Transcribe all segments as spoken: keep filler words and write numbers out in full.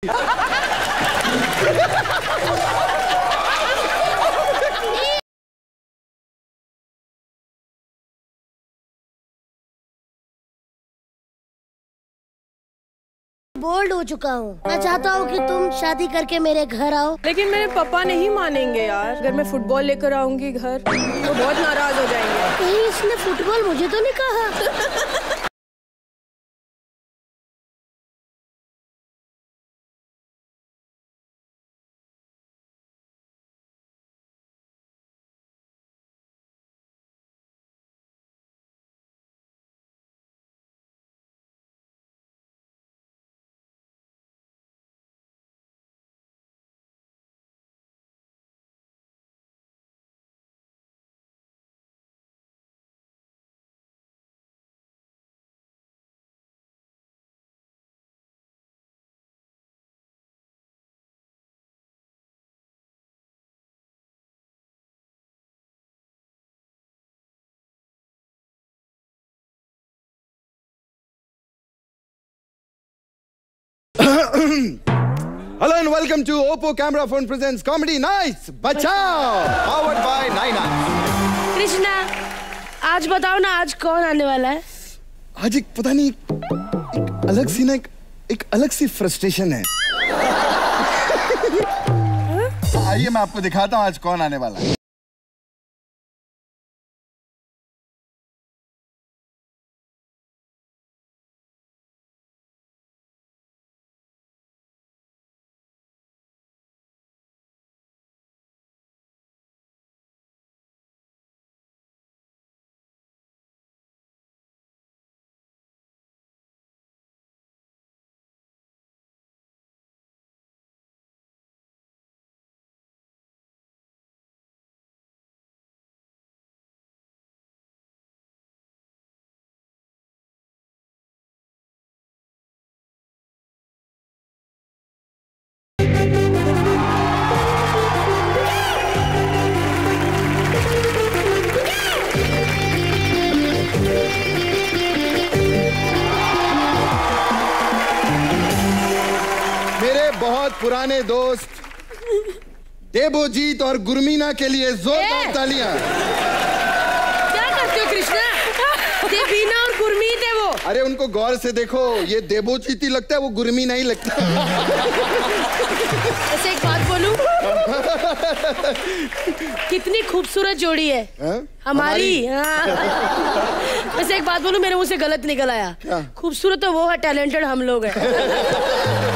Bold हो चुका हूँ। मैं चाहता हूँ कि तुम शादी करके मेरे घर आओ। लेकिन मेरे पापा नहीं मानेंगे यार। अगर मैं फुटबॉल लेकर आऊंगी घर तो बहुत नाराज हो जाएंगे। कहीं इसने फुटबॉल मुझे तो नहीं कहा। Hello and welcome to Oppo Camera Phone presents Comedy Nice Bachao, powered by Naina. Krishna, आज बताओ ना, आज कौन आने वाला है? आज एक पता नहीं एक अलग सी ना एक, एक अलग सी फ्रस्ट्रेशन है। आइए मैं आपको दिखाता हूँ आज कौन आने वाला है। बहुत पुराने दोस्त देबोजीत और गुरमीना के लिए जोरदार तालियां। क्या करते हो कृष्णा? देबीना और गुरमीत है वो। अरे उनको गौर से देखो, ये देबोजीत ही लगता है, वो गुरमीना ही लगता है। ऐसे एक बात बोलूं? कितनी खूबसूरत जोड़ी है हा? हमारी, हमारी? वैसे एक बात बोलूं, मेरे मुंह से गलत निकल आया। खूबसूरत तो वो है, टैलेंटेड हम लोग हैं।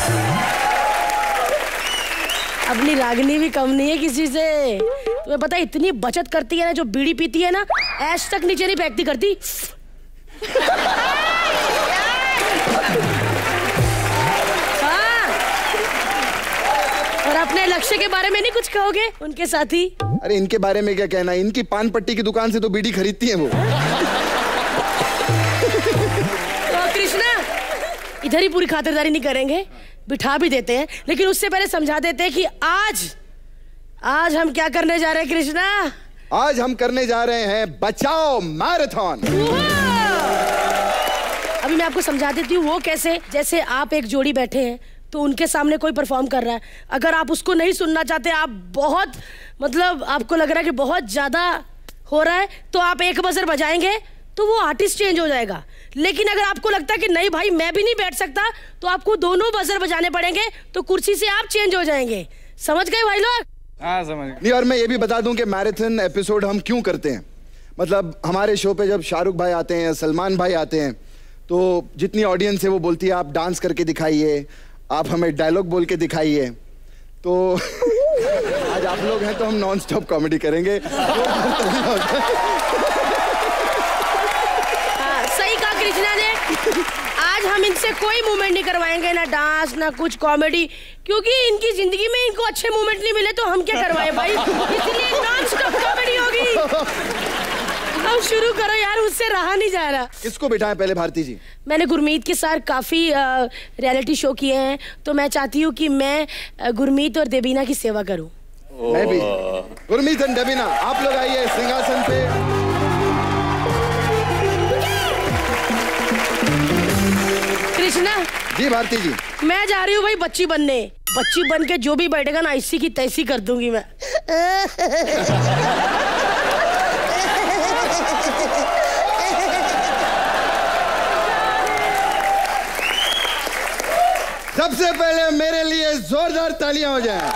अपनी रागनी भी कम नहीं है किसी से। तुम्हें पता है इतनी बचत करती है ना, जो बीड़ी पीती है ना, ऐश तक नीचे नहीं फेंकती करती। हाँ। और अपने लक्ष्य के बारे में नहीं कुछ कहोगे उनके साथी? अरे इनके बारे में क्या कहना है, इनकी पान पट्टी की दुकान से तो बीड़ी खरीदती है वो। तो कृष्णा, इधर ही पूरी खातिरदारी नहीं करेंगे, बिठा भी देते हैं, लेकिन उससे पहले समझा देते हैं कि आज आज हम क्या करने जा रहे हैं कृष्णा। आज हम करने जा रहे हैं बचाओ मैराथन। अभी मैं आपको समझा देती हूँ वो कैसे। जैसे आप एक जोड़ी बैठे हैं तो उनके सामने कोई परफॉर्म कर रहा है, अगर आप उसको नहीं सुनना चाहते, आप बहुत मतलब आपको लग रहा है कि बहुत ज्यादा हो रहा है, तो आप एक बजर बजाएंगे तो वो आर्टिस्ट चेंज हो जाएगा। लेकिन अगर आपको लगता है कि नहीं भाई मैं भी नहीं बैठ सकता, तो आपको दोनों बजर बजाने पड़ेंगे, तो कुर्सी से आप चेंज हो जाएंगे। समझ गए भाई लोग? हाँ समझ गए। नहीं, और मैं ये भी बता दूं कि मैराथन एपिसोड हम क्यों करते हैं। मतलब हमारे शो पे जब शाहरुख भाई आते हैं, सलमान भाई आते हैं, तो जितनी ऑडियंस है वो बोलती है आप डांस करके दिखाइए, आप हमें डायलॉग बोल के दिखाइए। तो आज आप लोग हैं तो हम नॉन स्टॉप कॉमेडी करेंगे। आज हम इनसे कोई मूवमेंट नहीं करवाएंगे, ना डांस ना कुछ कॉमेडी, क्योंकि इनकी जिंदगी में इनको अच्छे मूवमेंट नहीं मिले, तो हम क्या करवाएं भाई। इसलिए नॉन स्टॉप कॉमेडी होगी। अब शुरू करो यार, उससे रहा नहीं जा रहा। किसको बिठाएं पहले भारती जी? मैंने गुरमीत के साथ काफी रियलिटी शो किए हैं, तो मैं चाहती हूँ कि मैं गुरमीत और देबीना की सेवा करूँ। मैं भी। गुरमीत और देबीना, आप लोग आइए सिंहासन पे। कृष्णा जी भारती जी। मैं जा रही हूँ भाई बच्ची बनने। बच्ची बन के जो भी बैठेगा ना ऐसी की तैसी कर दूंगी मैं। सबसे पहले मेरे लिए जोरदार तालियां हो जाएं।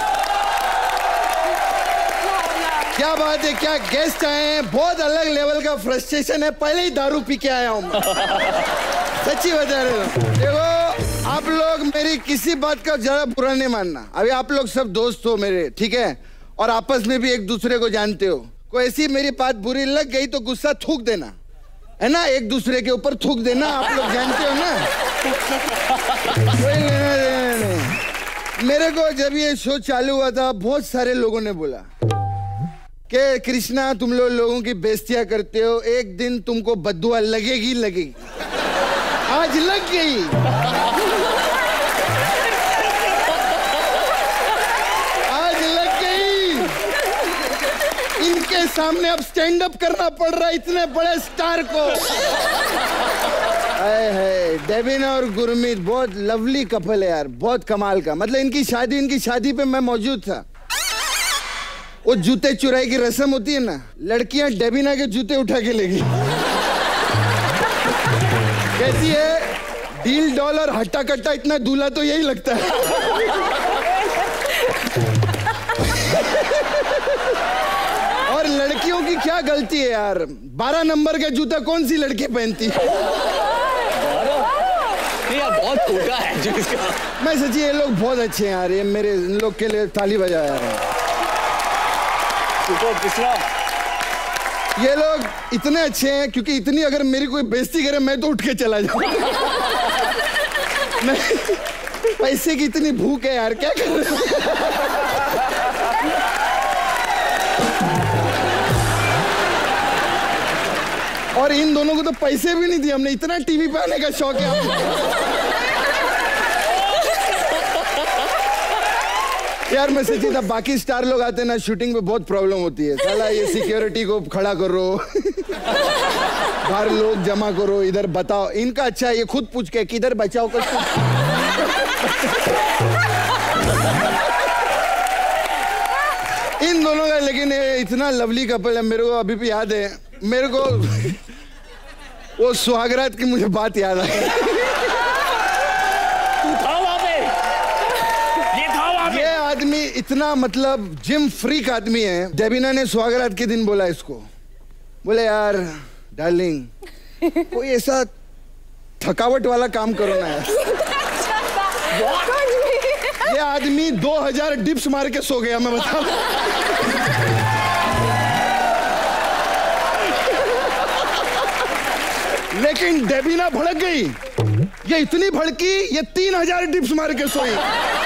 क्या बात है, क्या गेस्ट आए हैं। बहुत अलग लेवल का फ्रस्ट्रेशन है, पहले ही दारू पी के आया हूं। सच्ची बता रहे हो। देखो आप लोग मेरी किसी बात का ज्यादा बुरा नहीं मानना। अभी आप लोग सब दोस्त हो मेरे, ठीक है, और आपस में भी एक दूसरे को जानते हो। कोई ऐसी मेरी बात बुरी लग गई तो गुस्सा थूक देना, है ना, एक दूसरे के ऊपर थूक देना। आप लोग जानते हो ना, कोई लेना देना नहीं। मेरे को जब ये शो चालू हुआ था बहुत सारे लोगों ने बोला कि कृष्णा तुम लोग लोगों की बेइज्जतियां करते हो, एक दिन तुमको बद्दुआ लगेगी लगेगी। आज लग गई। आज लग गई। इनके सामने अब स्टैंड अप करना पड़ रहा है इतने बड़े स्टार को। हाय हाय, डेविन और गुरमीत बहुत लवली कपल है यार, बहुत कमाल का। मतलब इनकी शादी इनकी शादी पे मैं मौजूद था। वो जूते चुराई की रस्म होती है ना, लड़कियां डेबिना के जूते उठा के लेगी। कहती है डील डॉल और हट्टा कट्टा इतना दूल्हा तो यही लगता है। और लड़कियों की क्या गलती है यार, बारह नंबर के जूता कौन सी लड़की पहनती है। बहुत छोटा है जो इसका। मैं सच्ची ये लोग बहुत अच्छे हैं यार, ये मेरे इन लोग के लिए ताली बजाया यार। ये लोग इतने अच्छे हैं क्योंकि इतनी अगर मेरी कोई बेइज्जती करे मैं तो उठ के चला जाऊं। पैसे की इतनी भूख है यार, क्या कर रहे हैं। और इन दोनों को तो पैसे भी नहीं दिए हमने, इतना टीवी पे आने का शौक है आपको। यार मैं सच्ची था, बाकी स्टार लोग आते हैं ना शूटिंग पे बहुत प्रॉब्लम होती है। साला ये सिक्योरिटी को खड़ा करो, बाहर लोग जमा करो, इधर बताओ। इनका अच्छा है ये खुद पूछ के किधर बचाओ कर। इन दोनों का लेकिन इतना लवली कपल है। मेरे को अभी भी याद है, मेरे को वो सुहागरात की मुझे बात याद आई। ये आदमी इतना मतलब जिम फ्रीक आदमी है। डेबिना ने सुहागरात के दिन बोला इसको, बोले यार डार्लिंग कोई ऐसा थकावट वाला काम करो ना यार। ये आदमी दो हजार डिप्स मार के सो गया, मैं बता। लेकिन डेबिना भड़क गई। ये इतनी भड़की ये तीन हजार डिप्स मार के सोई।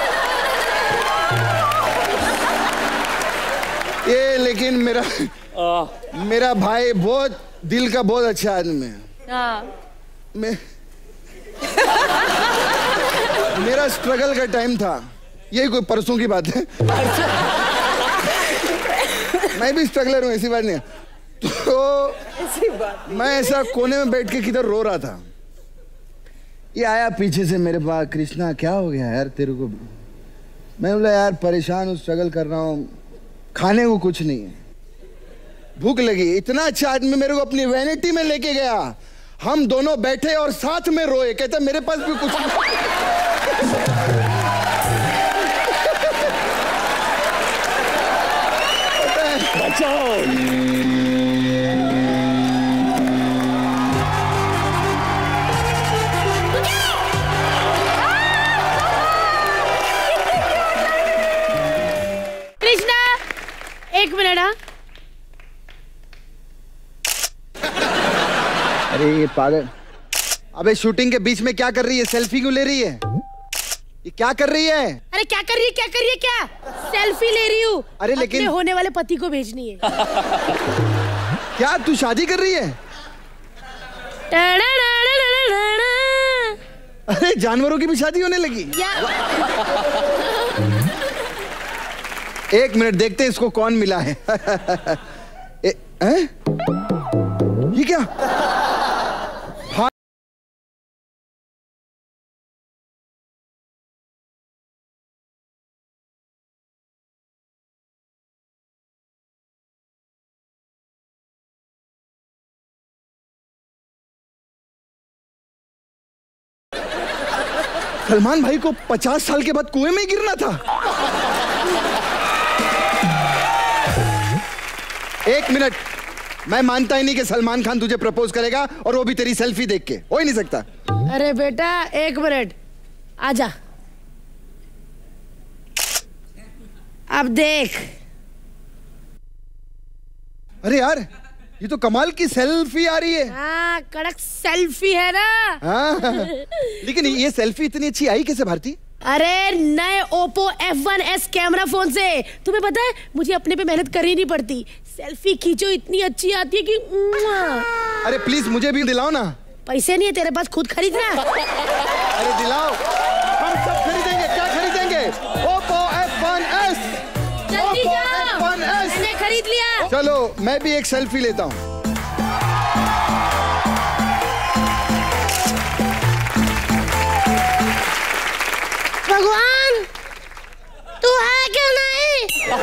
ये लेकिन मेरा आ, मेरा भाई बहुत दिल का बहुत अच्छा आदमी है। मैं मेरा स्ट्रगल का टाइम था, यही कोई परसों की बात है। मैं भी स्ट्रगलर हूँ, ऐसी बात नहीं है। तो ऐसी बात मैं ऐसा कोने में बैठ के किधर रो रहा था। ये आया पीछे से मेरे पास, कृष्णा क्या हो गया यार तेरे को। मैं बोला यार परेशान हूँ, स्ट्रगल कर रहा हूँ, खाने को कुछ नहीं है, भूख लगी। इतना अच्छा आदमी मेरे को अपनी वैनिटी में लेके गया। हम दोनों बैठे और साथ में रोए। कहता मेरे पास भी कुछ नहीं। बचाओ। कृष्णा एक मिनट। हाँ अरे ये पागल, अबे शूटिंग के बीच में क्या कर रही है, सेल्फी क्यों ले रही है, ये क्या कर रही है। अरे क्या कर रही है, क्या कर रही है, क्या सेल्फी ले रही हूँ। अरे लेकिन अपने होने वाले पति को भेजनी है। क्या तू शादी कर रही है। अरे जानवरों की भी शादी होने लगी। एक मिनट देखते हैं इसको कौन मिला है। ए, ए? ये क्या सलमान भाई को पचास साल के बाद कुएं में गिरना था। एक मिनट, मैं मानता ही नहीं कि सलमान खान तुझे प्रपोज करेगा और वो भी तेरी सेल्फी देख के। हो ही नहीं सकता। अरे बेटा एक मिनट, आजा। अब देख। अरे यार, ये तो कमाल की सेल्फी आ रही है। हाँ, कड़क सेल्फी है ना। हाँ, लेकिन ये सेल्फी इतनी अच्छी आई कैसे भारती? अरे नए Oppo F one S camera phone से। तुम्हें पता है मुझे अपने पे मेहनत करनी नहीं पड़ती, सेल्फी खींचो इतनी अच्छी आती है कि। अरे प्लीज मुझे भी दिलाओ ना। पैसे नहीं है तेरे पास, खुद खरीदना। अरे दिलाओ, हम सब खरीदेंगे। क्या खरीदेंगे? Oppo F one S. जल्दी जाओ, मैंने खरीद लिया। चलो मैं भी एक सेल्फी लेता हूँ। भगवान तू है क्यों नहीं?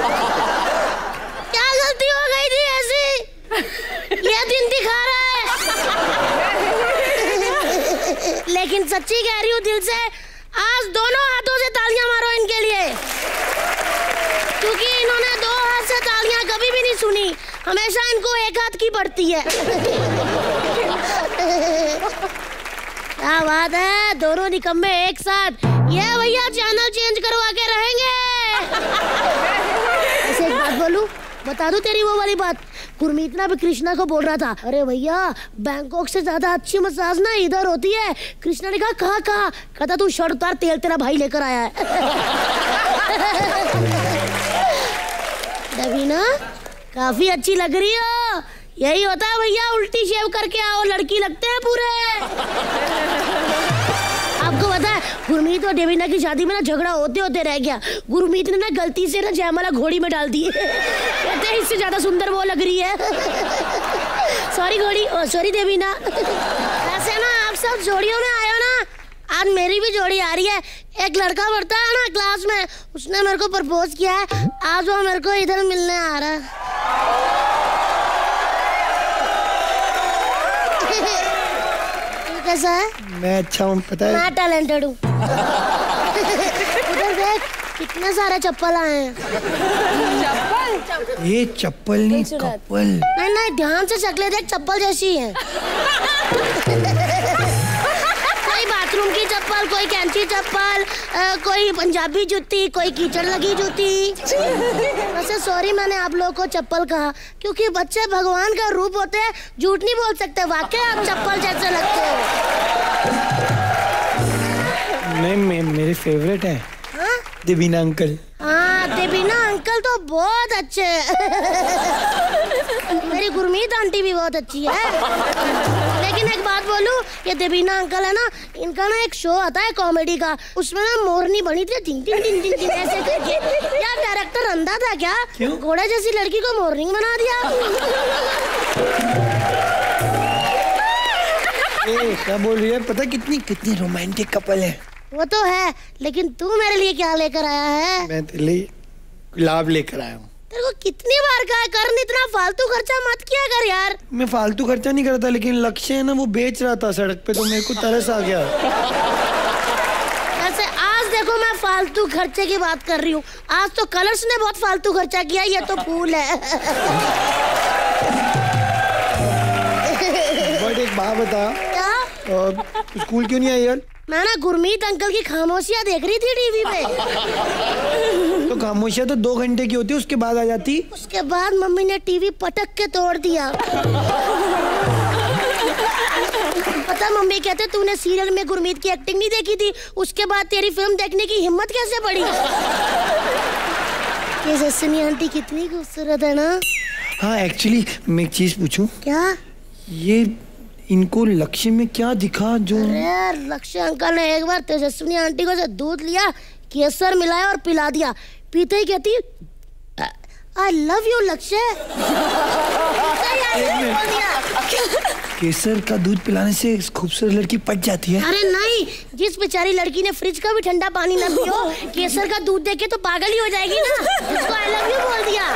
क्या गलती हो गई थी ऐसी? ये दिन दिखा रहा है। लेकिन सच्ची कह रही हूँ दिल से, आज दोनों हाथों से तालियां मारो इनके लिए, क्योंकि इन्होंने दो हाथ से तालियां कभी भी नहीं सुनी, हमेशा इनको एक हाथ की पड़ती है। क्या बात है, दोनों निकम्मे एक साथ। ये भैया चैनल चेंज करवा के रहेंगे। ऐसे एक बात बोलूं, बता दूं तेरी वो वाली बात। गुरमीत ना भी कृष्णा को बोल रहा था, अरे भैया बैंकॉक से ज्यादा अच्छी मसाज ना इधर होती है। कृष्णा ने कहा कहाँ कहाँ? कहता तू शर्ट उतार, तेल तेरा भाई लेकर आया है। रवीना काफी अच्छी लग रही हो। यही होता है भैया, उल्टी शेव करके आओ, लड़की लगते हैं पूरे। आपको पता है गुरमीत और देवीना की शादी में ना झगड़ा होते होते रह गया। गुरमीत ने ना गलती से ना जयमाला घोड़ी में डाल दी। कहते हैं इससे ज्यादा सुंदर वो लग रही है। सॉरी घोड़ी, ओ सॉरी देवीना। ऐसे ना आप सब जोड़ियों में आए हो ना, आज मेरी भी जोड़ी आ रही है। एक लड़का पढ़ता है ना क्लास में, उसने मेरे को प्रपोज किया है, आज वो मेरे को इधर मिलने आ रहा है। कैसा है? मैं अच्छा हूँ, पता है। मैं टैलेंटेड हूँ। उधर देख कितने सारे चप्पल आए हैं। चप्पल? ये चप्पल नहीं, कप्पल। नहीं नहीं, ध्यान से शक्लें देख, चप्पल जैसी है। कोई बाथरूम की चप्पल, कोई कैंची चप्पल, आ, कोई पंजाबी जूती, कोई कीचड़ लगी जूती। वैसे सॉरी मैंने आप लोगों को चप्पल कहा, क्योंकि बच्चे भगवान का रूप होते हैं, झूठ नहीं बोल सकते। वाकई आप चप्पल जैसे लगते हो। नहीं, मे, मेरे फेवरेट है। हाँ? देवीना अंकल। हाँ देवीना अंकल तो बहुत अच्छे हैं। मेरी गुरमीत आंटी भी बहुत अच्छी है। लेकिन एक बात बोलूं, ये देवीना अंकल है ना, इनका ना एक शो आता है कॉमेडी का, उसमें ना मोरनी बनी थी टिंग टिंग टिंग टिंग ऐसे करके। यार डायरेक्टर अंधा था क्या? घोड़े जैसी लड़की को मोरनी बना दिया। ए, क्या बोल रही है? पता कितनी कितनी रोमांटिक कपल है। वो तो है, लेकिन तू मेरे लिए क्या लेकर आया है? मैं तेरे लिए गुलाब लेकर आया हूँ। तेरे को कितनी बार कहा कर, इतना फालतू खर्चा मत किया कर यार। मैं फालतू खर्चा नहीं करता, लेकिन लक्ष्य है ना, वो बेच रहा था सड़क पे, तो मेरे को तरस आ गया। ऐसे आज देखो मैं फालतू खर्चे की बात कर रही हूँ, आज तो कलर्स ने बहुत फालतू खर्चा किया। ये तो फूल है। बट एक बात बता, क्या? स्कूल क्यों नहीं आई यार? मैं ना गुरमीत अंकल की खामोशियाँ देख रही थी टीवी पे। तो खामोशियाँ तो दो घंटे की होती है, उसके बाद आ जाती। उसके बाद मम्मी ने टीवी पटक के तोड़ दिया। पता मम्मी कहते तूने सीरियल में गुरमीत की एक्टिंग नहीं देखी थी, उसके बाद तेरी फिल्म देखने की हिम्मत कैसे पड़ी? ये जसनी आंटी कितनी खूबसूरत है ना। हाँ एक्चुअली मैं एक चीज पूछूं? क्या? ये इनको लक्ष्य में क्या दिखा जो? अरे लक्ष्य अंकल ने एक बार तेजस्विनी आंटी को से दूध लिया, केसर मिलाया और पिला दिया। पीते ही कहती आई लव यू लक्ष्य। केसर का दूध पिलाने से खूबसूरत लड़की पट जाती है? अरे नहीं, जिस बेचारी लड़की ने फ्रिज का भी ठंडा पानी न पियो, केसर का दूध देके तो पागल ही हो जाएगी ना, जिसको आई लव यू बोल दिया।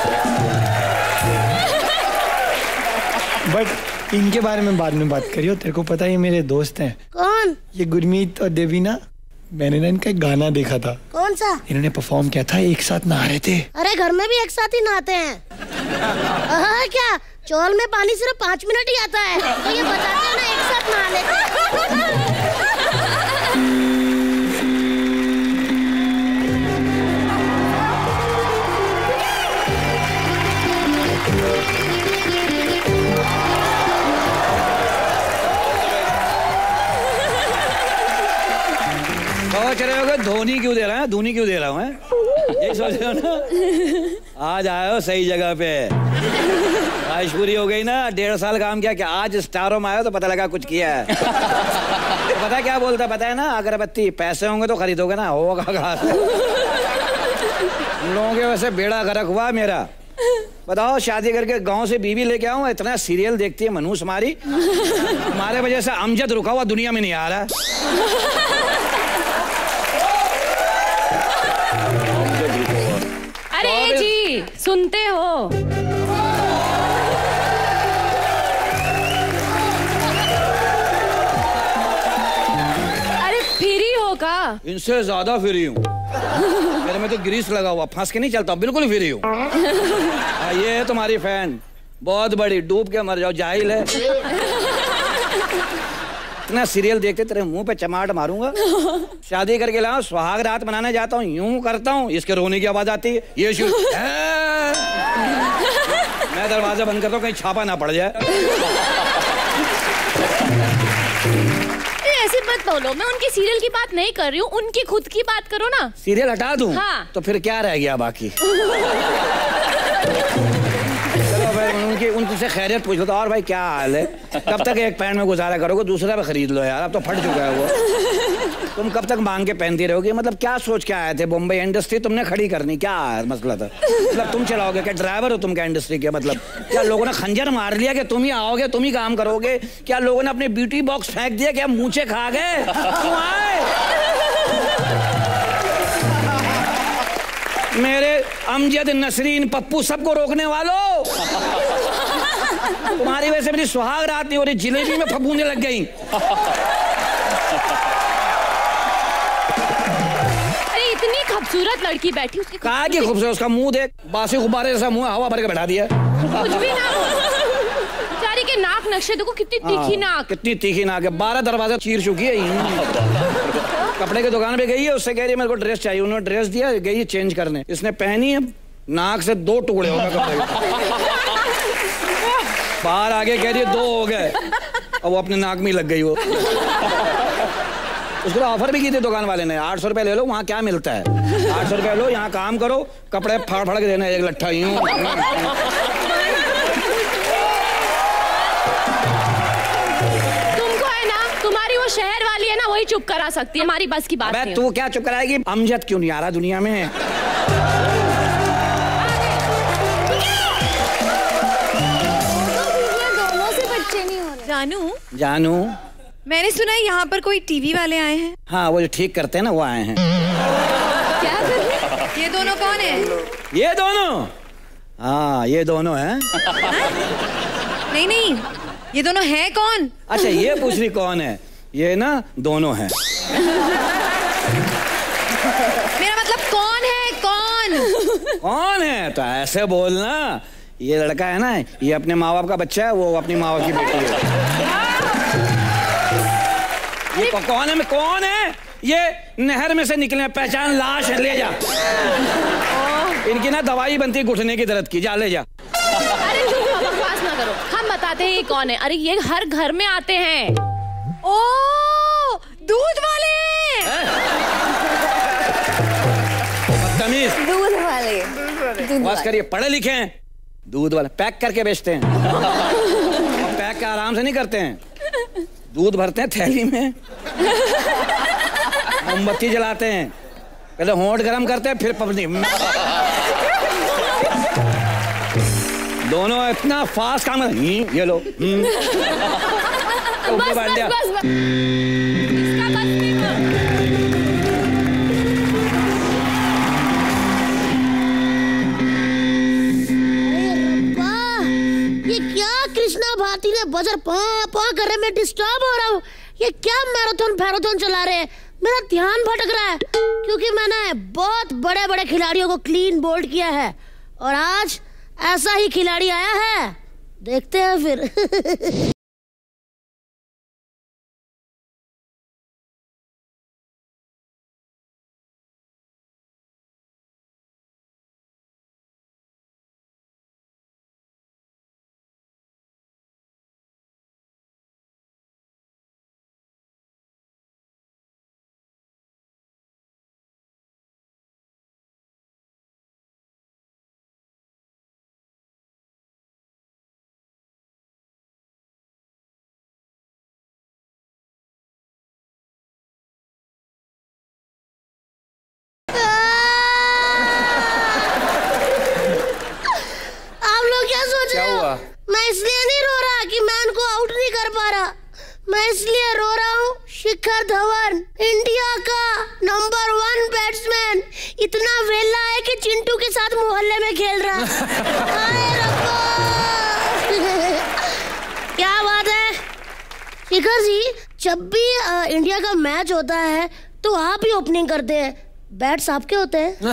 बट इनके बारे में बाद में बात करियो, तेरे को पता है ये मेरे दोस्त हैं। कौन? ये गुरमीत और देवीना, मैंने ना इनका एक गाना देखा था। कौन सा? इन्होंने परफॉर्म किया था, एक साथ नहा रहे थे। अरे घर में भी एक साथ ही नहाते हैं। हाँ, क्या चौल में पानी सिर्फ पाँच मिनट ही आता है, तो ये बताते हैं ना एक साथ नहा लेते हैं। सोच रहे होगे धोनी क्यों दे रहा है, धोनी क्यों दे रहा हूँ? यही सोच रहे हो ना? आज आए हो सही जगह पे। ख्वाहिश पूरी हो गई ना, डेढ़ साल काम किया, क्या आज स्टारों में आया तो पता लगा कुछ किया है। तो पता क्या बोलता है, पता है ना, अगरबत्ती पैसे होंगे तो खरीदोगे ना, होगा कहाँ से? लोगों के वैसे बेड़ा गर्क हुआ मेरा। बताओ, शादी करके गांव से बीवी लेके आऊं, इतना सीरियल देखती है मनूस हमारी, हमारे वजह से अमजद रुका हुआ दुनिया में नहीं आ रहा। अरे जी सुनते हो? अरे फ्री हो का? इनसे ज्यादा फ्री हूँ। मेरे में तो ग्रीस लगा हुआ, फंस के नहीं चलता, बिल्कुल फ्री हूँ। ये है तुम्हारी फैन, बहुत बड़ी, डूब के मर जाओ, जाहिल है। इतना सीरियल देखते तेरे मुंह पे चमाट मारूंगा। शादी करके लाऊं, सुहाग रात मनाने जाता हूँ, यूं करता हूँ, इसके रोने की आवाज आती है, ये शुरू। मैं दरवाजा बंद करता हूँ, कहीं छापा ना पड़ जाए। ऐसी मत बोलो, मैं उनकी सीरियल की बात नहीं कर रही हूँ, उनकी खुद की बात करो ना। सीरियल हटा दूं? हाँ। तो फिर क्या रह गया बाकी? चलो भाई, उनकी उनसे खैरियत पूछ लो। तो और भाई क्या हाल है? कब तक एक पैंट में गुजारा करोगे? दूसरा भी खरीद लो यार, अब तो फट चुका है वो। तुम कब तक मांग के पहनती रहोगी? मतलब क्या सोच के आए थे? बॉम्बे इंडस्ट्री तुमने खड़ी करनी, क्या मसला था? मतलब तुम चलाओगे क्या? ड्राइवर हो तुम क्या इंडस्ट्री के? मतलब क्या लोगों ने खंजर मार लिया कि तुम ही आओगे, तुम ही काम करोगे? क्या लोगों ने अपने ब्यूटी बॉक्स फेंक दिया? क्या मूंछे खा गए? क्यों आए? मेरे अमजद, नसरीन, पप्पू सबको रोकने वालों, तुम्हारी वजह से मेरी सुहाग रात नहीं हो रही, जिलेबी में फफूंदे लग गई। अरे इतनी खूबसूरत लड़की बैठी, उसकी कहा कि खूबसूरत? उसका मुंह देख, बासी गुब्बारे जैसा मुंह, हवा भर के बैठा दिया। कुछ भी ना हो। बेचारी के नाक नक्शे देखो, कितनी तीखी नाक। कितनी तीखी नाक है, बारह दरवाजा चीर चुकी है। कपड़े की दुकान पे गई है, उससे कह रही है मेरे को ड्रेस चाहिए, उन्होंने ड्रेस दिया, गई है चेंज करने, इसने पहनी है, नाक से दो टुकड़े हो गए कपड़े के। बाहर आगे कह रही है दो हो गए, अब वो अपने नाक में लग गई वो। उसको ऑफर भी की थी दुकान वाले ने, आठ सौ रुपए ले लो, वहाँ क्या मिलता है? आठ सौ रुपए लो, यहाँ काम करो, कपड़े फाड़ फाड़ के देना, एक लट्ठा यूं। तुमको है ना, तुम्हारी वो शहर वाली है ना, वही चुप करा सकती है, हमारी बस की बात नहीं। तू क्या चुप कराएगी? अमजद क्यों नहीं आ रहा दुनिया में? दोनों से बच्चे नहीं हो रहे। जानू जानू, मैंने सुना है यहाँ पर कोई टीवी वाले आए हैं। हाँ, वो जो ठीक करते हैं ना, वो आए हैं। क्या? ये दोनों कौन है? ये दोनों? हाँ, ये दोनों हैं। नहीं नहीं, ये दोनों हैं कौन? अच्छा, ये पूछ रही कौन है? ये ना दोनों हैं। मेरा मतलब कौन है? कौन कौन है? तो ऐसे बोलना, ये लड़का है ना, ये अपने माँ बाप का बच्चा है, वो अपनी माँ बाप की बेटी है। ये कौन है? मैं कौन है? ये नहर में से निकले, पहचान, लाश है, ले जा। इनकी ना दवाई बनती है घुटने की दर्द की, जा ले जा। अरे तुम बकवास ना करो, हम बताते हैं ये कौन है। अरे ये हर घर में आते हैं। ओ, दूध वाले। बदतमीज, दूध वाले, दूध बस वाले। करिए, पढ़े लिखे हैं, दूध वाले पैक करके बेचते हैं। और पैक के आराम से नहीं करते हैं, दूध भरते हैं थैली में, मोमबत्ती जलाते हैं, पहले होंठ गरम करते हैं, फिर पपनी। दोनों इतना फास्ट काम कर, ये लो। बस बस बस बस। इसका बस नहीं करो। ये क्या कृष्णा भारती ने बजर पा पा कर रहे, मैं डिस्टर्ब हो रहा हूँ। ये क्या मैराथन मैराथन चला रहे हैं? मेरा ध्यान भटक रहा है क्योंकि मैंने बहुत बड़े बड़े खिलाड़ियों को क्लीन बोल्ड किया है और आज ऐसा ही खिलाड़ी आया है, देखते हैं फिर। मैं इसलिए नहीं रो रहा कि मैं उनको आउट नहीं कर पा रहा, मैं इसलिए रो रहा हूँ शिखर धवन, इंडिया का नंबर वन बैट्समैन, इतना वेला है कि चिंटू के साथ मोहल्ले में खेल रहा। हाय रब्बा। क्या बात है शिखर जी, जब भी आ, इंडिया का मैच होता है तो आप ही ओपनिंग करते हैं, बैट्स आपके होते हैं?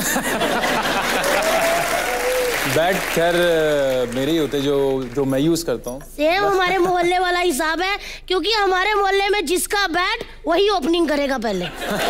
बैट खैर मेरे ही होते जो जो मैं यूज करता हूँ। सेम हमारे मोहल्ले वाला हिसाब है, क्योंकि हमारे मोहल्ले में जिसका बैट वही ओपनिंग करेगा पहले।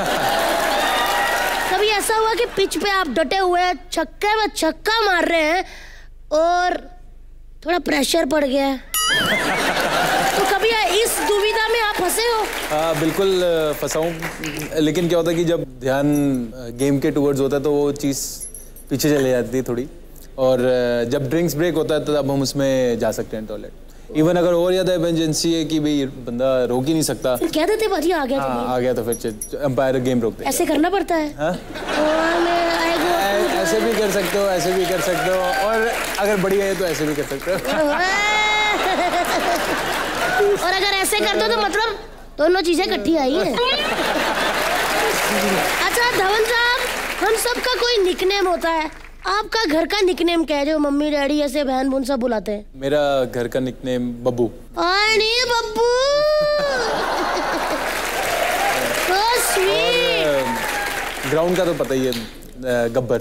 कभी ऐसा हुआ कि पिच पे आप डटे हुए हैं, छक्के में छक्का मार रहे हैं और थोड़ा प्रेशर पड़ गया है, तो कभी इस दुविधा में आप फंसे हो? हाँ बिल्कुल फंसा हूँ, लेकिन क्या होता है कि जब ध्यान गेम के टुवर्ड्स होता है तो वो चीज़ पीछे चले जाती है थोड़ी, और जब ड्रिंक्स ब्रेक होता है तो तब हम उसमें जा सकते हैं टॉयलेट। इवन अगर और ज़्यादा इमरजेंसी है कि भाई बंदा रोक ही नहीं सकता, कह देते भाजी आ गया। हाँ आ गया तो फिर अंपायर गेम रोक देता है। ऐसे करना पड़ता है? हाँ ऐसे भी कर सकते हो, ऐसे भी कर सकते हो, और अगर बढ़िया है तो ऐसे भी कर सकते हो। और अगर ऐसे कर दो तो मतलब दोनों चीजें इकट्ठी आई है। अच्छा धवन साहब, हम सबका कोई निकनेम होता है, आपका घर का निकनेम क्या है जो मम्मी डैडी ऐसे बहन बुन सब बुलाते हैं? मेरा घर का निकनेम बब्बू। नहीं बब्बू। So sweet। ग्राउंड का तो पता ही है, गब्बर।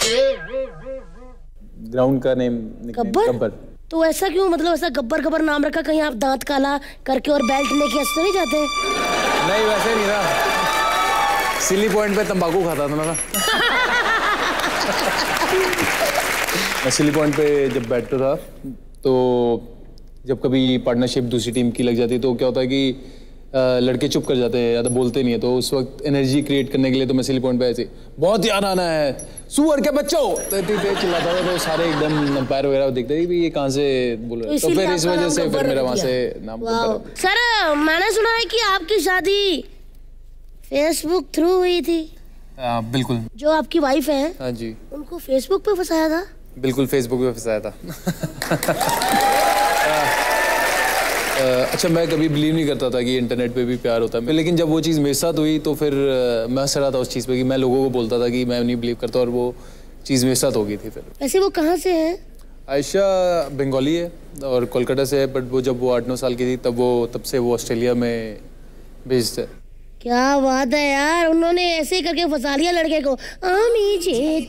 ग्राउंड का नेम गब्बर? गब्बर। तो ऐसा क्यों, मतलब ऐसा गब्बर गब्बर नाम रखा, कहीं आप दांत काला करके और बेल्ट लेके ऐसे नहीं जाते? नहीं वैसे नहीं था, सिली पॉइंट पे तंबाकू खाता था मैं। मैं सिली पॉइंट पे जब बैठता था तो जब कभी पार्टनरशिप दूसरी टीम की लग जाती तो क्या होता है कि आ, लड़के चुप कर जाते हैं, ज़्यादा बोलते नहीं है, तो उस वक्त एनर्जी क्रिएट करने के लिए तो मैं सिली पॉइंट पे ऐसे बहुत याद आना है सुअर के बच्चों तो चिल्लाता था, तो सारे एकदम अंपायर वगैरह देखते थे ये कहाँ से बोल रहे हैं, तो फिर इस वजह से फिर मेरा वहाँ से नाम। सर मैंने सुना है कि आपकी शादी फेसबुक थ्रू हुई थी? आ, बिल्कुल। जो आपकी वाइफ है, हाँ जी, उनको फेसबुक पे फंसाया था? बिल्कुल फेसबुक पे फंसाया था। आ, अच्छा मैं कभी बिलीव नहीं करता था कि इंटरनेट पे भी प्यार होता है, लेकिन जब वो चीज़ मेरे साथ हुई तो फिर आ, मैं हंस रहा था उस चीज़ पे कि मैं लोगों को बोलता था कि मैं नहीं बिलीव करता, और वो चीज़ मेरे साथ हो गई थी। फिर वैसे वो कहाँ से है? आयशा बंगाली है और कोलकाता से है, बट वो जब वो आठ नौ साल की थी तब वो तब से वो ऑस्ट्रेलिया में बेस्ड है। क्या बात है यार, उन्होंने ऐसे ही करके फंसा लिया लड़के को। आमी जे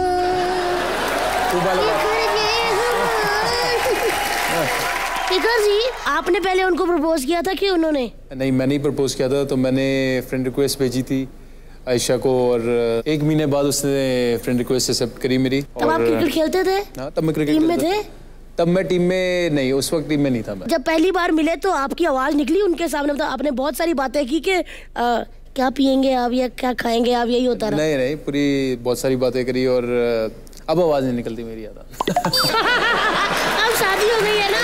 शिखर जी, आपने पहले उनको प्रपोज किया था कि उन्होंने? नहीं मैंने ही प्रपोज किया था, तो मैंने फ्रेंड रिक्वेस्ट भेजी थी आयशा को, और एक महीने बाद उसने फ्रेंड रिक्वेस्ट एक्सेप्ट करी मेरी। तब आप क्रिकेट खेलते थे? हाँ तब मैं क्रिकेट टीम में थे? तब मैं टीम में नहीं, उस वक्त टीम में नहीं था मैं। जब पहली बार मिले तो आपकी आवाज निकली उनके सामने, मतलब आपने बहुत सारी बातें की कि आ, क्या पियेंगे आप या क्या खाएंगे आप, यही होता रहा? नहीं नहीं, पूरी बहुत सारी बातें करी और अब आवाज नहीं निकलती मेरी ज्यादा। अब शादी हो गई है ना?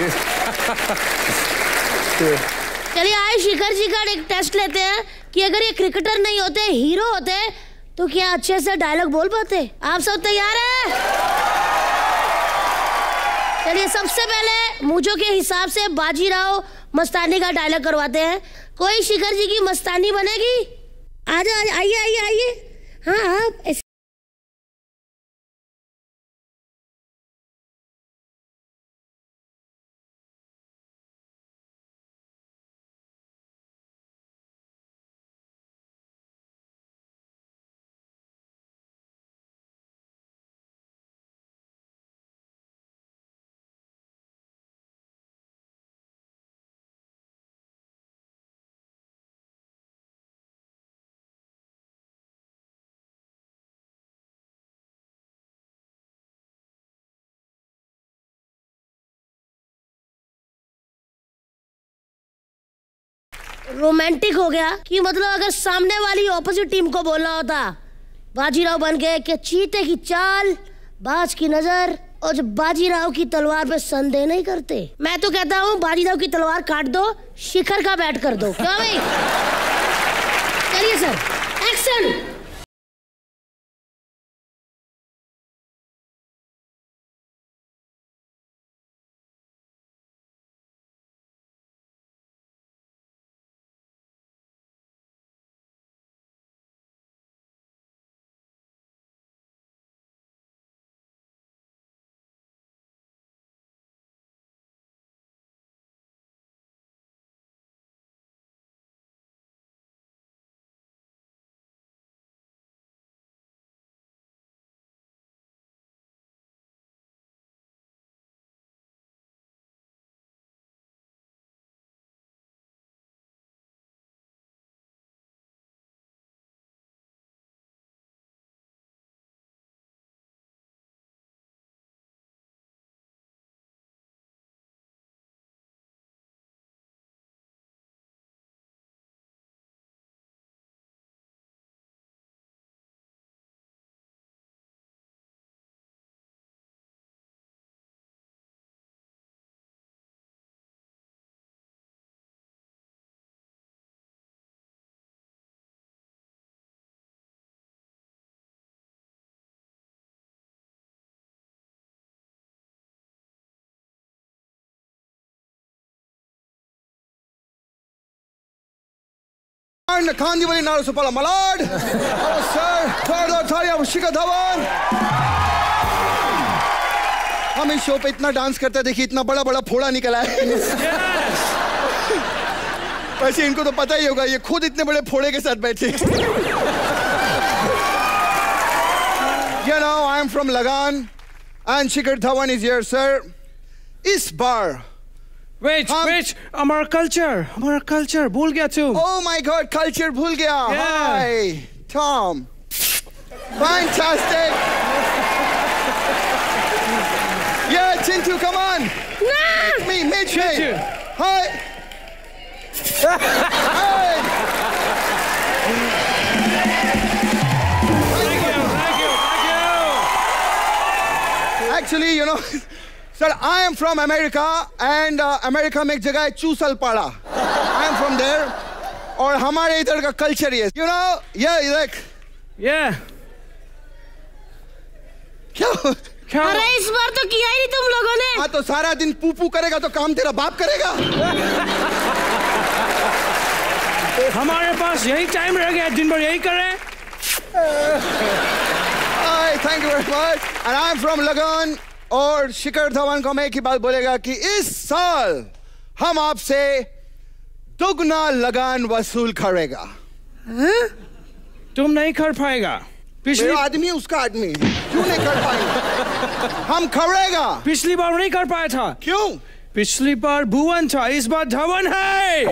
चलिए आए शिखर जी का एक टेस्ट लेते हैं कि अगर ये क्रिकेटर नहीं होते, हीरो होते, तो क्या अच्छे से डायलॉग बोल पाते? आप सब तैयार हैं? चलिए सबसे पहले मुझो के हिसाब से बाजीराव मस्तानी का डायलॉग करवाते हैं। कोई शिखर जी की मस्तानी बनेगी? आजा आइए आइए आइए। हाँ आप रोमांटिक हो गया कि मतलब अगर सामने वाली ऑपोजिट टीम को बोलना होता बाजीराव बन गए कि चीते की चाल, बाज की नजर, और जब बाजीराव की तलवार पे संदेह नहीं करते। मैं तो कहता हूँ बाजीराव की तलवार काट दो, शिखर का बैट कर दो। क्या भाई? चलिए सर, एक्शन। खांदी वाली नारो सुपाला मलाड और सर थर्ड थाली अब शिखर धवन। हम इस शो पे इतना डांस करते हैं, देखिए इतना बड़ा बड़ा फोड़ा निकला है। वैसे इनको तो पता ही होगा, ये खुद इतने बड़े फोड़े के साथ बैठे। You know, I am from Lagan and Shikhar Dhawan is here, sir. इस बार Wait, हम... wait, हमारा culture, हमारा culture, भूल गया तुम। Oh my God, culture भूल गया। Yeah. Hi, Tom. Fantastic. Yeah, Chintu, come on. Meet me, meet me. Hi. Hi. Thank you, thank you, thank you. Actually, you know, sir, I am from America and uh, America में एक जगह है चूसलपाड़ा. I am from there. और हमारे इधर का culture है. You know, yeah, like. Yeah. क्या? क्या? अरे इस बार तो किया ही नहीं तुम लोगों ने। हाँ तो सारा दिन पू-पू करेगा तो काम तेरा बाप करेगा। हमारे पास यही टाइम रह गया, दिन भर यही करें। Hi, thank you very much. And I'm from Lagan. और शिखर धवन को मैं एक ही बात बोलेगा कि इस साल हम आपसे दुगना लगान वसूल करेगा। तुम नहीं कर पाएगा। पिछली मेरा आदमी उसका आदमी क्यों नहीं कर पाएगा? हम करेगा। पिछली बार नहीं कर पाया था। क्यों? पिछली बार भुवन था, इस बार धवन है।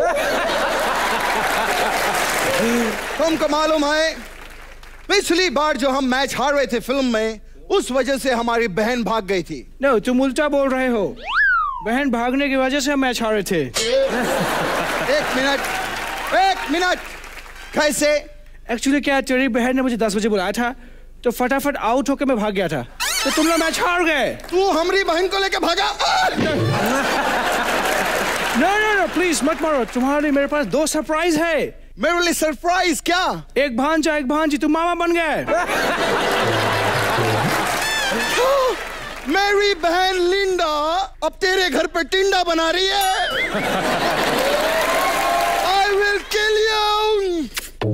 तुमको मालूम है पिछली बार जो हम मैच हार रहे थे फिल्म में, उस वजह से हमारी बहन भाग गई थी। नो, तुम उल्टा बोल रहे हो। बहन भागने की वजह से हम मैच हारे थे। एक मिनट, एक मिनट। कैसे? एक्चुअली क्या, तेरी बहन ने मुझे दस बजे बुलाया था तो फटाफट आउट होकर मैं भाग गया था, तो तुम लोग मैच हार गए। तू हमारी बहन को लेके भागा? नो नो नो, प्लीज मत मारो। तुम्हारे लिए मेरे पास दो सरप्राइज है। मेरे लिए सरप्राइज क्या? एक भांजा एक भांजी, तुम मामा बन गए। मेरी बहन लिंडा अब तेरे घर पे टिंडा बना रही है। I will kill you.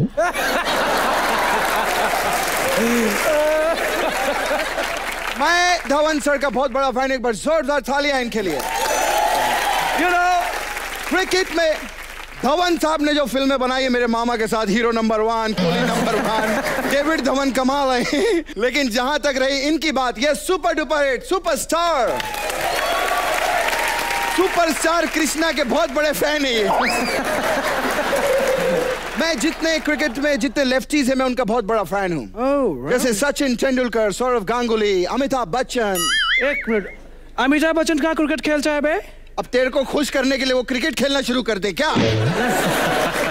मैं धवन सर का बहुत बड़ा फैन, एक बार जोरदार तालियां इनके लिए। You know, क्रिकेट में धवन साहब ने जो फिल्में बनाई है मेरे मामा के साथ, hero number one, Kohli number one, David Dhawan कमाल है। लेकिन जहां तक रही इनकी बात, ये super duper hit superstar superstar Krishna के बहुत बड़े फैन है ये। मैं जितने क्रिकेट में जितने लेफ्टीज हैं मैं उनका बहुत बड़ा फैन हूँ। oh, right. जैसे सचिन तेंदुलकर, सौरव गांगुली, अमिताभ बच्चन। एक मिनट, अमिताभ बच्चन कहाँ क्रिकेट खेलता है बे? अब तेरे को खुश करने के लिए वो क्रिकेट खेलना शुरू कर दे क्या?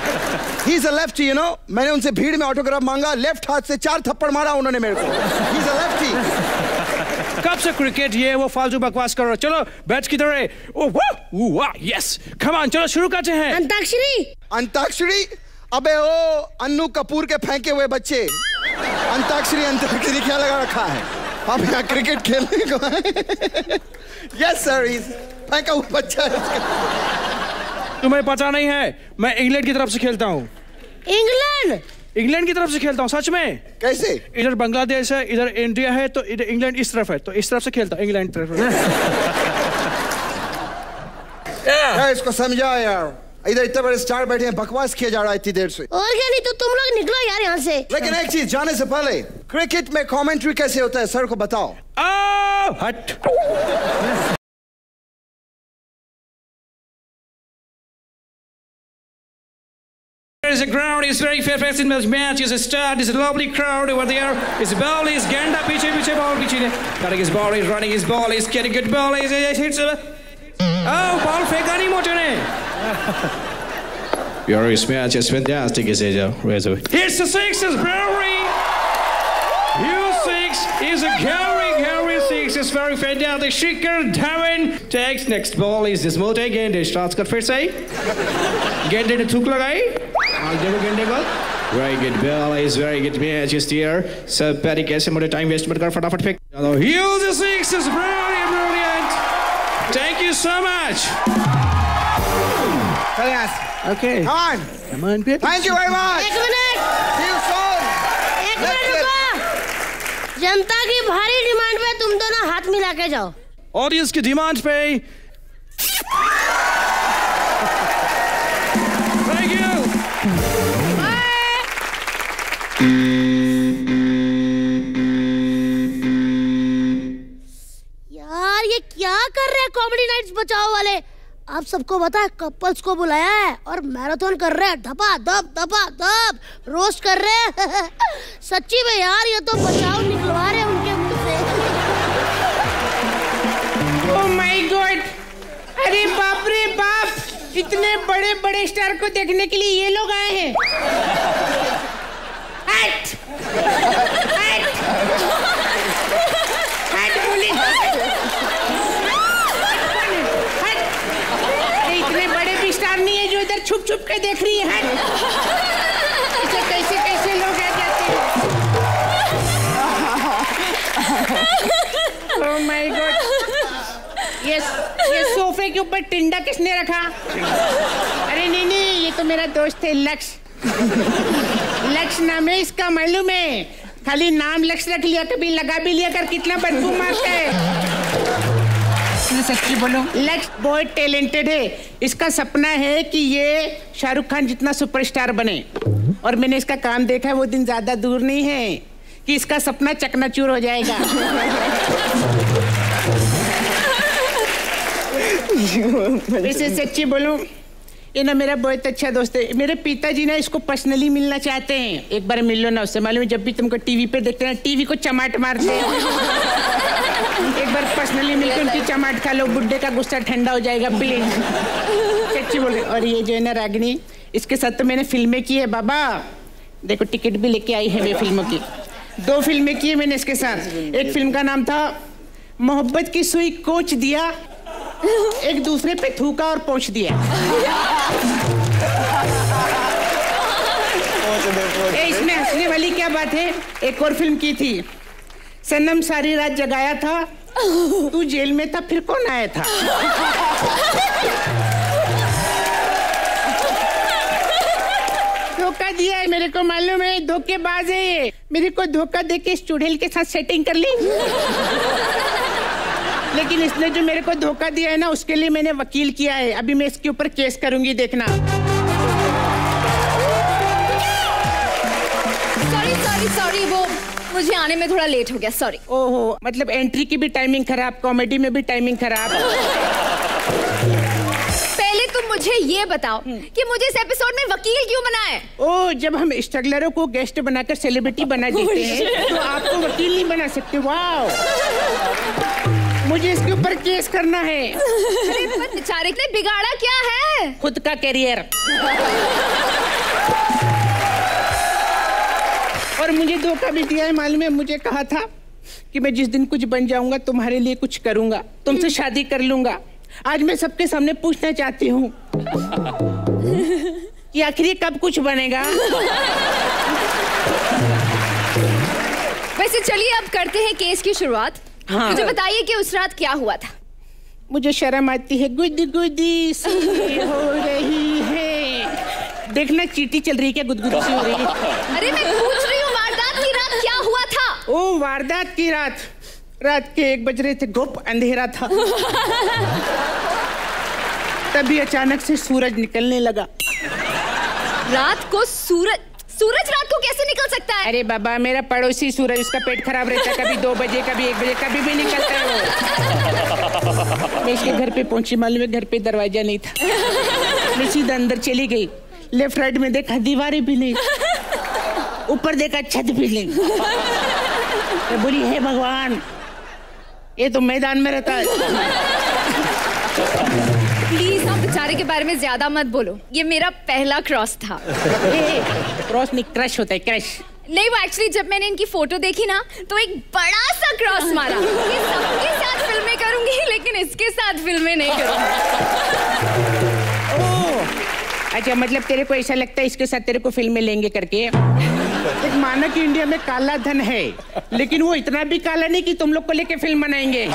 He is a lefty, you know. मैंने उनसे भीड़ में ऑटोग्राफ मांगा, लेफ्ट हाथ से चार थप्पड़ मारा उन्होंने मेरे को। He is a lefty. कब से क्रिकेट ये वो फालतू बकवास कर रहे हो? चलो बैट किधर है? ओह वाह वाह यस कम ऑन चलो शुरू करते हैं। अंताक्षरी। अंताक्षरी? अबे ओ अन्नू कपूर के फेंके हुए बच्चे, अंताक्षरी अंताक्षरी क्या लगा रखा है? आप यहाँ क्रिकेट खेलने को आए? यस सर, फेंका हुआ बच्चा है इसका। तुम्हें पता नहीं है, मैं इंग्लैंड की तरफ से खेलता हूँ। इंग्लैंड? इंग्लैंड की तरफ से खेलता हूँ, सच में। कैसे? इधर बांग्लादेश है, इधर इंडिया है, तो इधर इंग्लैंड इस तरफ है, तो इस तरफ से खेलता हूँ, इंग्लैंड तरफ। यार इसको समझा यार, इधर इतने बड़े स्टार बैठे हैं, बकवास किया जा रहा है इतनी देर से। और क्या, नहीं तो तुम लोग निकलो यार यहाँ से। लेकिन एक चीज जाने से पहले, क्रिकेट में कमेंट्री कैसे होता है सर को बताओ। आ, हट। There's a ground, it's very fast in this match, it's a start, it's a lovely crowd over there, his ball is ganda, piche, piche, ball, piche, cutting his ball, he's running his ball, he's getting good ball, he's, he's hits it. Oh, ball fake ani motor ne. Your match is fantastic, is it? Here's the sixes, Brewery. You six is a Gary, Gary six is very fantastic. Shikhar Dhawan takes next ball is this motor again, they starts cut first say. Get it to lagai. I'll give again go. Very good ball is very good match just here. So Patty कैसे मोटे time waste मत कर फटाफट फेंक. Here's the six is brilliant, brilliant. Thank you so much. Yes. Okay. Come on. Come on, baby. Thank you very much. एक minute. See you soon. एक minute रुको। जनता की भारी डिमांड पे तुम दोनों हाथ मिला के जाओ। ऑडियंस की डिमांड पे। Thank you. यार ये क्या कर रहे हैं कॉमेडी नाइट्स बचाओ वाले? आप सबको पता है कपल्स को बुलाया है और मैराथन कर रहे हैं, धपा धप धपा धप रोस्ट कर रहे हैं। सच्ची में यार ये तो बचाओ निकलवा रहे हैं उनके मुंह से। ओह माय गॉड, अरे बाप रे बाप, इतने बड़े बड़े स्टार को देखने के लिए ये लोग आए हैं। हट हट हट बोले हट, इतने बड़े भी स्टार नहीं है जो इधर छुप छुप के देख रही है। हट, ऐसे कैसे कैसे लोग आ जाते हैं। ओह माय गॉड, ये ये सोफे के ऊपर टिंडा किसने रखा? अरे नहीं नहीं, ये तो मेरा दोस्त है लक्ष्य। लक्ष्य नाम है इसका, मालूम है? खाली नाम लक्ष्य रख लिया, कभी लगा भी लिया कर कितना बदबू मारता है। सच्ची बोलो, लक्ष्य बहुत टैलेंटेड है। इसका सपना है कि ये शाहरुख खान जितना सुपरस्टार बने, और मैंने इसका काम देखा है, वो दिन ज्यादा दूर नहीं है कि इसका सपना चकनाचूर हो जाएगा। वैसे सच्ची बोलूं, ये ना मेरा बहुत अच्छा दोस्त है। मेरे पिताजी ना इसको पर्सनली मिलना चाहते हैं, एक बार मिल लो ना उससे। मालूम है जब भी तुमको टीवी पे देखते हैं, टीवी को चमाट मारते हैं। एक बार पर्सनली मिलकर उनकी चमाट खा लो, बुड्ढे का गुस्सा ठंडा हो जाएगा प्लीज। सच्ची बोले। और ये जो है ना रागिनी, इसके साथ तो मैंने फिल्में की है बाबा। देखो टिकट भी लेके आई है मैं फिल्मों की। दो फिल्में की है मैंने इसके साथ। एक फिल्म का नाम था मोहब्बत की सुई कोच दिया, एक दूसरे पे थूका और पोंछ दिया। ए, इसमें हंसने वाली क्या बात है? एक और फिल्म की थी, सनम सारी रात जगाया था, तू जेल में था फिर कौन आया था। धोखा दिया है मेरे को, मालूम है? धोखेबाज है ये। मेरे को धोखा देके इस चुड़ैल के साथ सेटिंग कर ली। लेकिन इसने जो मेरे को धोखा दिया है ना, उसके लिए मैंने वकील किया है। अभी मैं इसके ऊपर केस करूंगी, देखना। सॉरी सॉरी सॉरी, वो मुझे आने में थोड़ा लेट हो गया, सॉरी। ओहो, मतलब एंट्री की भी टाइमिंग खराब, कॉमेडी में भी टाइमिंग खराब। पहले तुम मुझे ये बताओ कि मुझे इस एपिसोड में वकील क्यों बनाए? ओ, जब हम स्ट्रगलरों को गेस्ट बनाकर सेलिब्रिटी बना देते हैं, तो आपको वकील नहीं बना सकते। वाह, मुझे इसके ऊपर केस करना है। अरे पर बेचारे ने बिगाड़ा क्या है? खुद का करियर। और मुझे धोखा भी दिया है मालूम है। मुझे कहा था कि मैं जिस दिन कुछ बन जाऊंगा तुम्हारे लिए कुछ करूंगा, तुमसे शादी कर लूंगा। आज मैं सबके सामने पूछना चाहती हूँ कि आखिर ये कब कुछ बनेगा। वैसे चलिए अब करते हैं केस की शुरुआत। हाँ। मुझे बताइए कि उस रात क्या हुआ था। मुझे शर्म आती है, गुदी गुदी सी हो रही है। देखना चीटी चल रही है क्या, गुदगुदी सी हो रही है। अरे मैं पूछ रही हूँ वारदात की रात क्या हुआ था। ओ वारदात की रात, रात के एक बज रहे थे, गुप अंधेरा था। तभी अचानक से सूरज निकलने लगा। रात को सूरज सूरज रात को कैसे निकल सकता है? अरे बाबा, मेरा पड़ोसी सूरज, उसका पेट खराब रहता है, कभी दो बजे कभी एक बजे, कभी भी निकलता है वो। मैं इसके घर पे पहुंची, मालूम है घर पे दरवाजा नहीं था। मैं सीधा अंदर चली गई, लेफ्ट राइट में देखा दीवारें भी नहीं, ऊपर देखा छत भी नहीं। मैं बोली हे भगवान, ये तो मैदान में रहता है। प्लीज आप बेचारे के बारे में ज्यादा मत बोलो, ये मेरा पहला क्रॉस था। क्रॉस नहीं, क्रश होता है, क्रश। नहीं, वो एक्चुअली जब मैंने इनकी फोटो देखी ना तो एक बड़ा सा क्रॉस मारा। ये सबके साथ फिल्में करूंगी लेकिन इसके साथ फिल्में नहीं करूंगी। अच्छा, मतलब तेरे को ऐसा लगता है इसके साथ तेरे को फिल्में लेंगे करके? एक माना कि इंडिया में काला धन है, लेकिन वो इतना भी काला नहीं कि तुम लोग को लेके फिल्म बनाएंगे।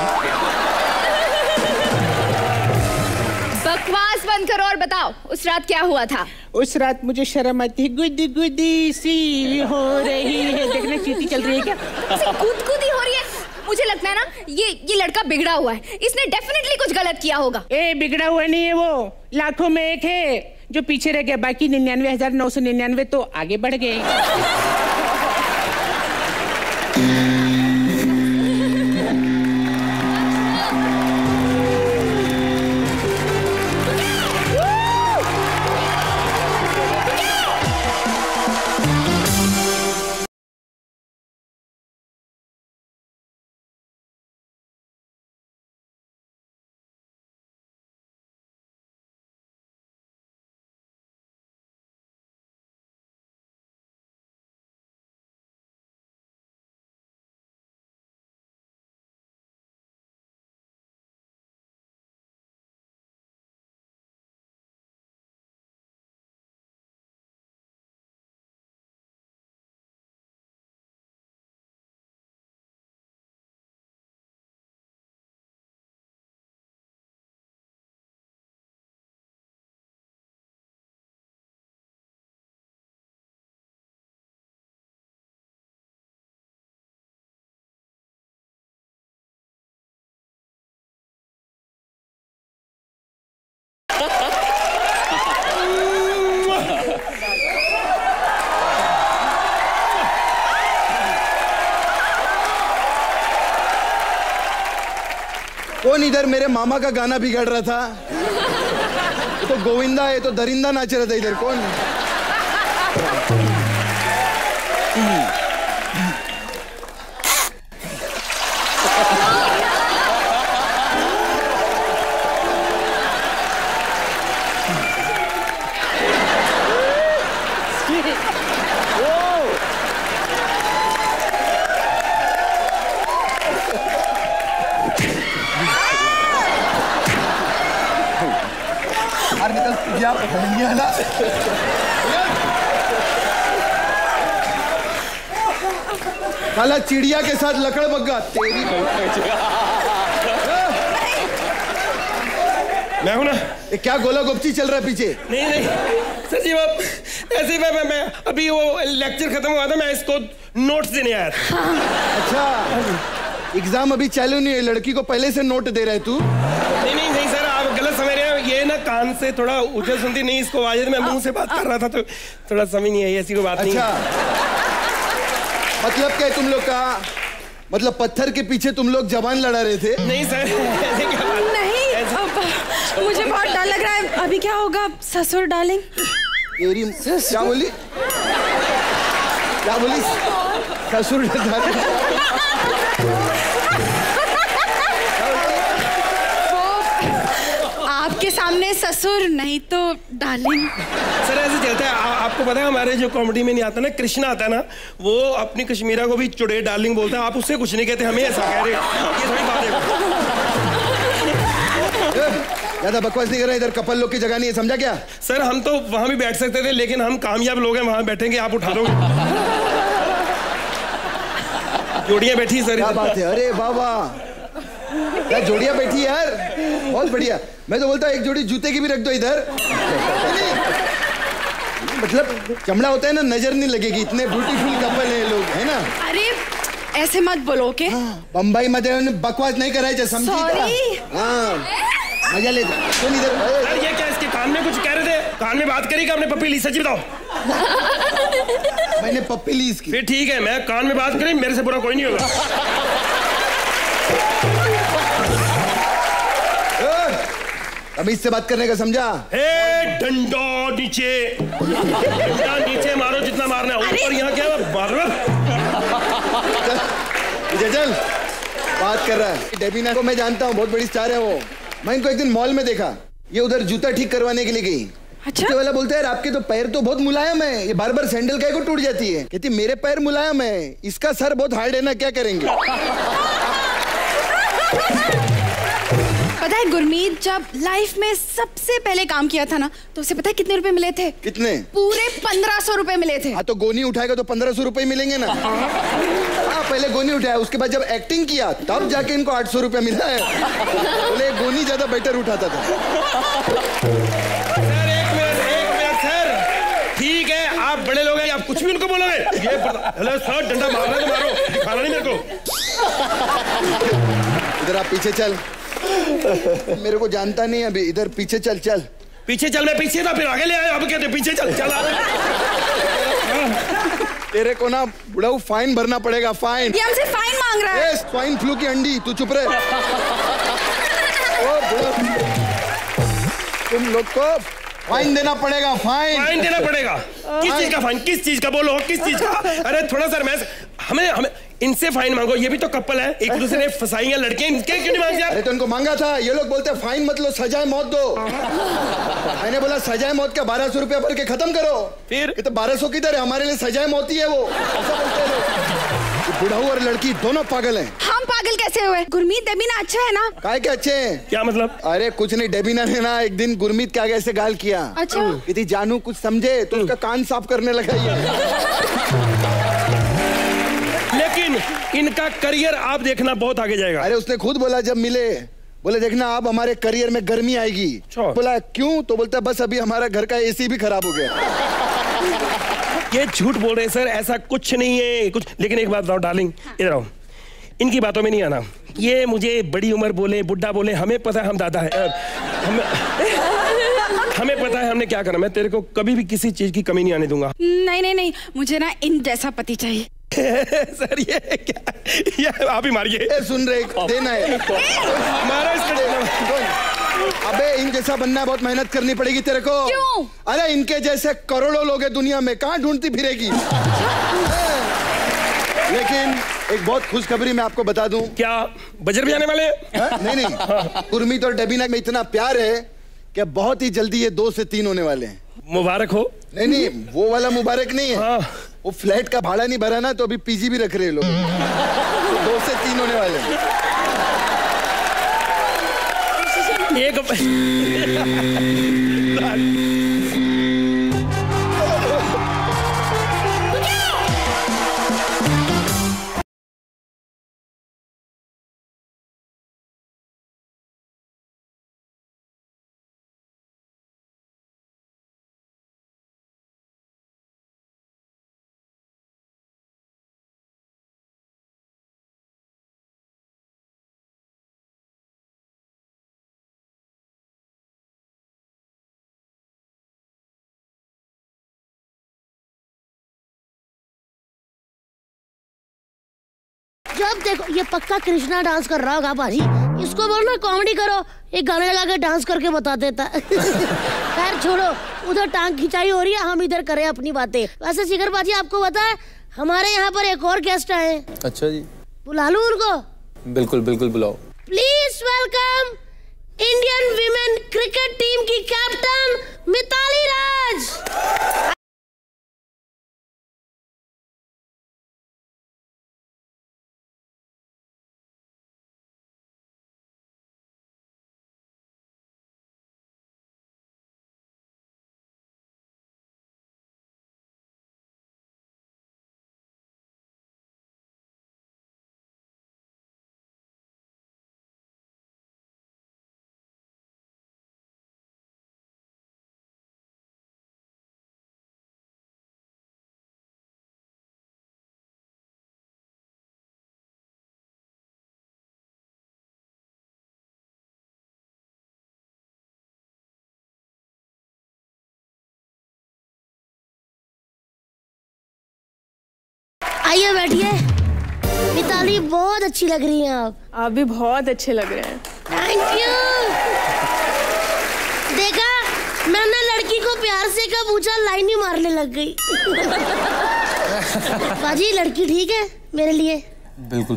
बकवास बंद करो और बताओ उस रात क्या हुआ था। उस रात मुझे शर्म आती है, गुदी गुदी सी हो रही है। देखना चीटी चल रही है क्या? गुदगुदी हो रही है। मुझे लगता है ना ये ये लड़का बिगड़ा हुआ है, इसने डेफिनेटली कुछ गलत किया होगा। ए बिगड़ा हुआ नहीं है, वो लाखों में एक है जो पीछे रह गया, बाकी निन्यानवे हजार नौ सौ निन्यानवे तो आगे बढ़ गए। कौन इधर मेरे मामा का गाना बिगड़ रहा था? ये तो गोविंदा है, तो दरिंदा नाच रहा था इधर। कौन? साला चिड़िया के साथ लकड़ बग्गा तेरी। मैं हूं ना। ये क्या गोला गोपची चल रहा है पीछे? नहीं नहीं सचिव, अब ऐसे ही मैं, मैं, मैं अभी वो लेक्चर खत्म हुआ था, मैं इसको नोट्स देने आया था। अच्छा, एग्जाम अभी चालू नहीं है, लड़की को पहले से नोट दे रहा है तू? नहीं नहीं नहीं सर, आप गलत समझ रहे हैं। ये ना कान से थोड़ा उछल सुनती नहीं इसको आवाज, मैं मुंह से बात कर रहा था तो थोड़ा समझ नहीं आई, ऐसी कोई बात नहीं। अच्छा, मतलब क्या तुम लोग का मतलब पत्थर के पीछे तुम लोग जवान लड़ा रहे थे? नहीं सर, ऐसे क्या बात? नहीं, अब मुझे बहुत डर लग रहा है। अभी क्या होगा ससुर डार्लिंग? तेरी क्या बोली? क्या बोली? ससुर आपके सामने ससुर, नहीं तो डार्लिंग। सर ऐसे चलता है, आ, आपको आपको पता है हमारे जो कॉमेडी में नहीं आता ना, कृष्णा आता है ना, वो अपनी कश्मीरा को भी चुड़े डार्लिंग बोलता है। आप उससे कुछ नहीं कहते, हमें ऐसा कह रहे हैं। ये थोड़ी बात है। ज्यादा बकवास नहीं कर रहे, इधर कपल लोग की जगह नहीं है, समझा क्या? सर हम तो वहां भी बैठ सकते थे, लेकिन हम कामयाब लोग हैं, वहां बैठेंगे, आप उठा लोगे। जोड़ियां बैठी सर। क्या बात है, अरे बाबा क्या जोड़ियां बैठी यार, बहुत बढ़िया। मैं तो बोलता हूँ एक जोड़ी जूते की भी रख दो इधर। मतलब चमड़ा होता है ना, नजर नहीं लगेगी, इतने ब्यूटीफुल कपल है लोग, है ना? अरे ऐसे मत बोलो के। बम्बई में बकवास नहीं कराए, समझी? हाँ मजा ले सुन इधर। अरे ये क्या, इसके कान में कुछ कह रहे थे? कान में बात करी कि आपने पप्पी ली? सच बताओ। मैंने पप्पी ली इसकी। फिर ठीक है, मैं कान में बात करी, मेरे से बुरा कोई नहीं होगा। अब इससे बात करने का समझा? ए डंडा नीचे, डंडा नीचे मारो जितना मारना है, ऊपर यहाँ क्या मारो। चल, चल बात कर रहा है। डेबिना को मैं जानता हूँ, बहुत बड़ी स्टार है वो। मैं इनको एक दिन मॉल में देखा, ये उधर जूता ठीक करवाने के लिए गई। अच्छा वाला बोलता है आपके तो पैर तो बहुत मुलायम है, ये बार बार सैंडल काहे को टूट जाती है? कहती मेरे पैर मुलायम है, इसका सर बहुत हार्ड है ना, क्या करेंगे? पता है गुरमीत जब लाइफ में सबसे पहले काम किया था ना, तो उसे पता है कितने रुपए मिले थे? कितने? पूरे पंद्रह सौ रुपए मिले थे। हाँ तो गोनी उठाएगा तो पंद्रह सौ रुपए मिलेंगे ना। हाँ पहले गोनी उठाया, उसके बाद जब एक्टिंग किया तब जाके इनको आठ सौ रुपया मिला है। बोले गोनी ज्यादा बेटर उठाता था। सर एक मिनट, एक मिनट सर, ठीक है आप बड़े लोग हैं, आप कुछ भी उनको बोलोगे? ये हेलो सर, डंडा मारना तो मारो, दिखाना नहीं मेरे को। इधर आप पीछे चल, मेरे को जानता नहीं अभी, इधर पीछे चल। चल पीछे चल, मैं पीछे था फिर आगे ले आया, अब कहते पीछे चल। चल तेरे को ना बुढ़ाऊ फाइन भरना पड़ेगा, फाइन। ये हमसे फाइन मांग रहा है। स्वाइन फ्लू की अंडी, तू चुप रहे। तुम लोग को फाइन देना पड़ेगा, फाइन। फाइन देना पड़ेगा? किस चीज का फाइन? किस चीज का बोलो, किस चीज का? अरे थोड़ा सा मैं हमें हमें इनसे फाइन मांगो, ये भी तो कपल है, एक दूसरे ने फंसाई है लड़के, इनके क्यों नहीं मांग? अरे तो इनको मांगा था, ये लोग बोलते फाइन मत लो, सजाए मौत दो। मैंने बोला सजाए मौत क्या, बारह सौ रुपया भर के खत्म करो। फिर तो बारह सौ किधर है, हमारे लिए सजाए मौत ही है वो, ऐसा बोलते हैं। बुढ़ाऊ और लड़की दोनों पागल हैं। हम पागल कैसे हुए? गुरमीत डेबिना अच्छा है ना? काहे के अच्छे हैं? क्या मतलब? अरे कुछ नहीं, डेबिना ने ना एक दिन गुरमीत के आगे ऐसे गाल किया। अच्छा। यदि जानू कुछ समझे तो उसका कान साफ करने लगा ये। लेकिन इनका करियर आप देखना बहुत आगे जाएगा। अरे उसने खुद बोला जब मिले, बोले देखना अब हमारे करियर में गर्मी आएगी। बोला क्यों? तो बोलता बस अभी हमारा घर का एसी भी खराब हो गया। ये झूठ बोल रहे हैं सर, ऐसा कुछ नहीं है कुछ। लेकिन एक बात बताओ डार्लिंग, इधर आओ, इनकी बातों में नहीं आना। ये मुझे बड़ी उम्र बोले, बुढ़ा बोले, हमें पता है हम दादा है, हमें हमें पता है हमने क्या करना। मैं तेरे को कभी भी किसी चीज की कमी नहीं आने दूंगा। नहीं नहीं नहीं, मुझे ना इन जैसा पति चाहिए। सर ये क्या, ये आप ही मारिए। सुन रहे, देना है मारो इसको। अबे इन जैसा बनना है, बहुत मेहनत करनी पड़ेगी तेरे को। क्यों? अरे इनके जैसे करोड़ों लोग हैं दुनिया में, कहाँ ढूंढती फिरेगी? लेकिन एक बहुत खुशखबरी मैं आपको बता दूं। क्या बजर भी आने वाले? नहीं नहीं, गुरमीत और डेबिना में इतना प्यार है कि बहुत ही जल्दी ये दो से तीन होने वाले हैं। मुबारक हो। नहीं नहीं, वो वाला मुबारक नहीं है। हाँ। वो फ्लैट का भाड़ा नहीं भरा ना, तो अभी पीजी भी रख रहे लोग। तो दो से तीन होने वाले हैं। एक जब देखो ये पक्का कृष्णा डांस कर रहा होगा भाजी, इसको बोलना कॉमेडी करो, एक गाने लगा के डांस करके बता देता। खैर छोड़ो, उधर टांग खिंचाई हो रही है, हम इधर करें अपनी बातें। वैसे शिखर बाजी आपको पता है हमारे यहाँ पर एक और गेस्ट आए। अच्छा जी, बुला लूं उनको? बिल्कुल बिल्कुल बुलाओ। Please welcome Indian women cricket team की कैप्टन मिताली राज। आइए बैठिए। मिताली बहुत अच्छी लग रही हैं आप। आप भी बहुत अच्छे लग रहे हैं। Thank you. देखा, मैंने लड़की को प्यार से कहा, पूछा, लाइन ही मारने लग गई। बाजी लड़की ठीक है मेरे लिए? बिल्कुल।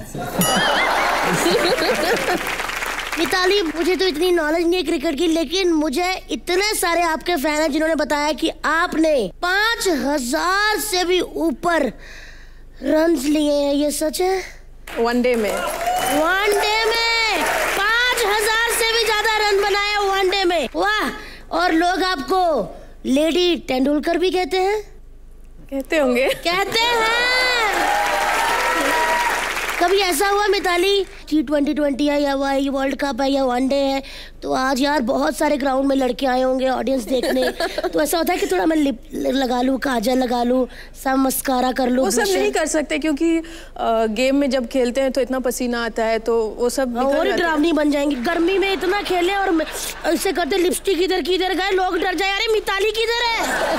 मिताली, मुझे तो इतनी नॉलेज नहीं है क्रिकेट की, लेकिन मुझे इतने सारे आपके फैन हैं जिन्होंने बताया कि आपने पांच हजार से भी ऊपर रन्स लिए हैं। ये सच है? वनडे में वनडे में पांच हजार से भी ज्यादा रन बनाए वनडे में। वाह। और लोग आपको लेडी तेंदुलकर भी कहते हैं? कहते होंगे। कहते हैं। कभी ऐसा हुआ मिताली, टी ट्वेंटी ट्वेंटी है या वर्ल्ड कप है या वनडे है, तो आज यार बहुत सारे ग्राउंड में लड़के आए होंगे ऑडियंस देखने, तो ऐसा होता है कि थोड़ा मैं लिप लगा लूं, काजल लगा लूं, सब मस्कारा कर लूं? वो सब नहीं कर सकते क्योंकि आ, गेम में जब खेलते हैं तो इतना पसीना आता है, तो वो सब और डरावनी बन जाएंगी। गर्मी में इतना खेले और ऐसे करते, लिपस्टिक इधर किधर गए, लोग डर जाए, अरे मिताली किधर है?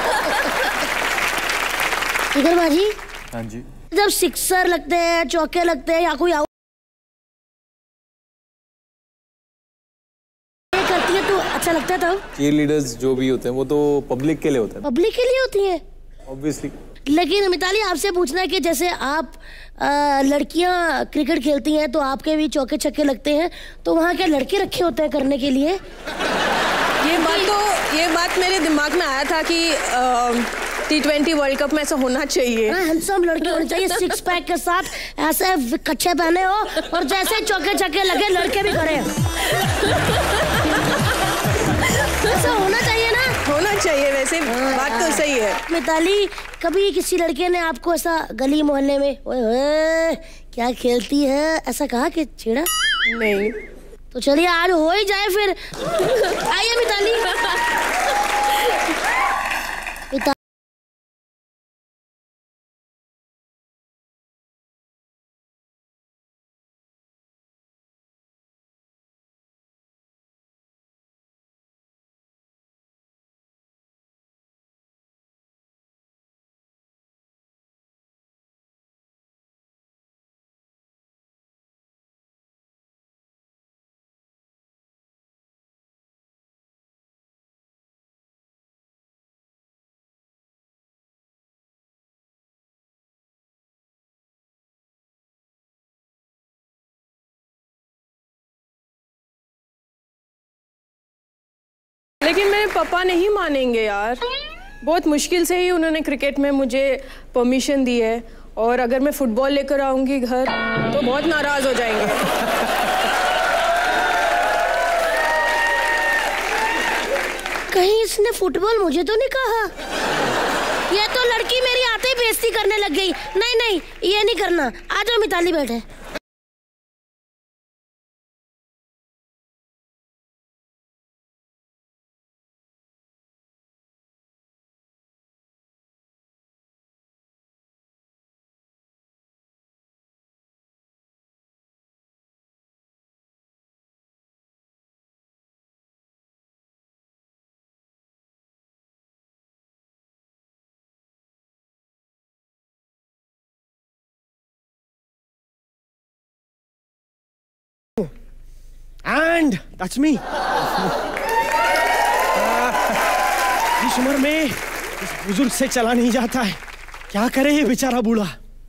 इधर बाजी। हाँ जी। जब सिक्सर लगते हैं, चौके लगते हैं या कोई आउट करती है तो अच्छा लगता है। तब चीयर लीडर्स जो भी होते हैं वो तो पब्लिक के लिए होते हैं। पब्लिक के लिए होती हैं ऑब्वियसली। लेकिन मिताली, आपसे पूछना है कि जैसे आप आ, लड़कियां क्रिकेट खेलती हैं तो आपके भी चौके छक्के लगते हैं, तो वहाँ क्या लड़के रखे होते हैं करने के लिए? ये बात तो ये बात मेरे दिमाग में आया था कि आ, टी ट्वेंटी वर्ल्ड कप में ऐसा होना चाहिए। हैंडसम लड़के होने चाहिए, सिक्स पैक के साथ, ऐसे कच्छे पहने हो और जैसे चौके छक्के लगे लड़के भी करें। ऐसा होना चाहिए ना? होना चाहिए। वैसे बात तो सही है। मिताली, कभी किसी लड़के ने आपको ऐसा गली मोहल्ले में, ओए ओए क्या खेलती है, ऐसा कहा कि छेड़ा? नहीं। तो चलिए आज हो ही जाए फिर। आइए मिताली। मिता... लेकिन मेरे पापा नहीं मानेंगे यार। बहुत मुश्किल से ही उन्होंने क्रिकेट में मुझे परमिशन दी है, और अगर मैं फुटबॉल लेकर आऊंगी घर तो बहुत नाराज हो जाएंगे। कहीं इसने फुटबॉल मुझे तो नहीं कहा? ये तो लड़की मेरी आते ही बेइज्जती करने लग गई। नहीं नहीं, ये नहीं करना। आ जाओ मिताली, बैठे। And that's me. इस उम्र में इस बुजुर्ग से चला नहीं जाता है, क्या करे ये बेचारा बूढ़ा।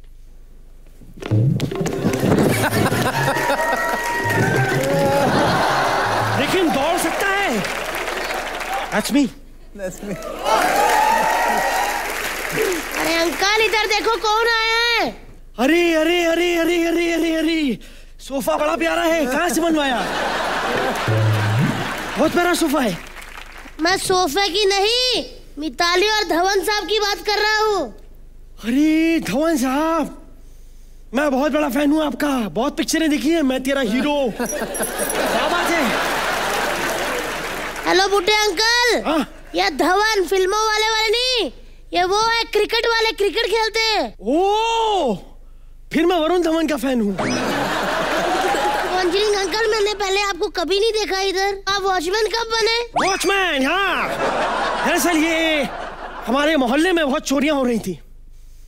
लेकिन दौड़ सकता है। That's me. That's me. अरे अंकल, इधर देखो कौन आया है। अरे अरे अरे अरे अरे अरे अरे सोफा बड़ा प्यारा है, कहाँ से बनवाया? बहुत प्यारा सोफा है। मैं सोफे की नहीं, मिताली और धवन साहब की बात कर रहा हूँ। अरे धवन साहब, मैं बहुत बड़ा फैन हूँ आपका, बहुत पिक्चरें देखी हैं, मैं तेरा हीरो। क्या बात है? हेलो बुड्ढे अंकल। हाँ? ये धवन फिल्मों वाले वाले नहीं, ये वो है क्रिकेट वाले, क्रिकेट खेलते हैं। ओ, फिर मैं वरुण धवन का फैन हूँ। अंकल, मैंने पहले आपको कभी नहीं देखा इधर। आप वॉचमैन कब बने? वॉचमैन, हाँ। दरअसल ये हमारे मोहल्ले में बहुत चोरियां हो रही थी,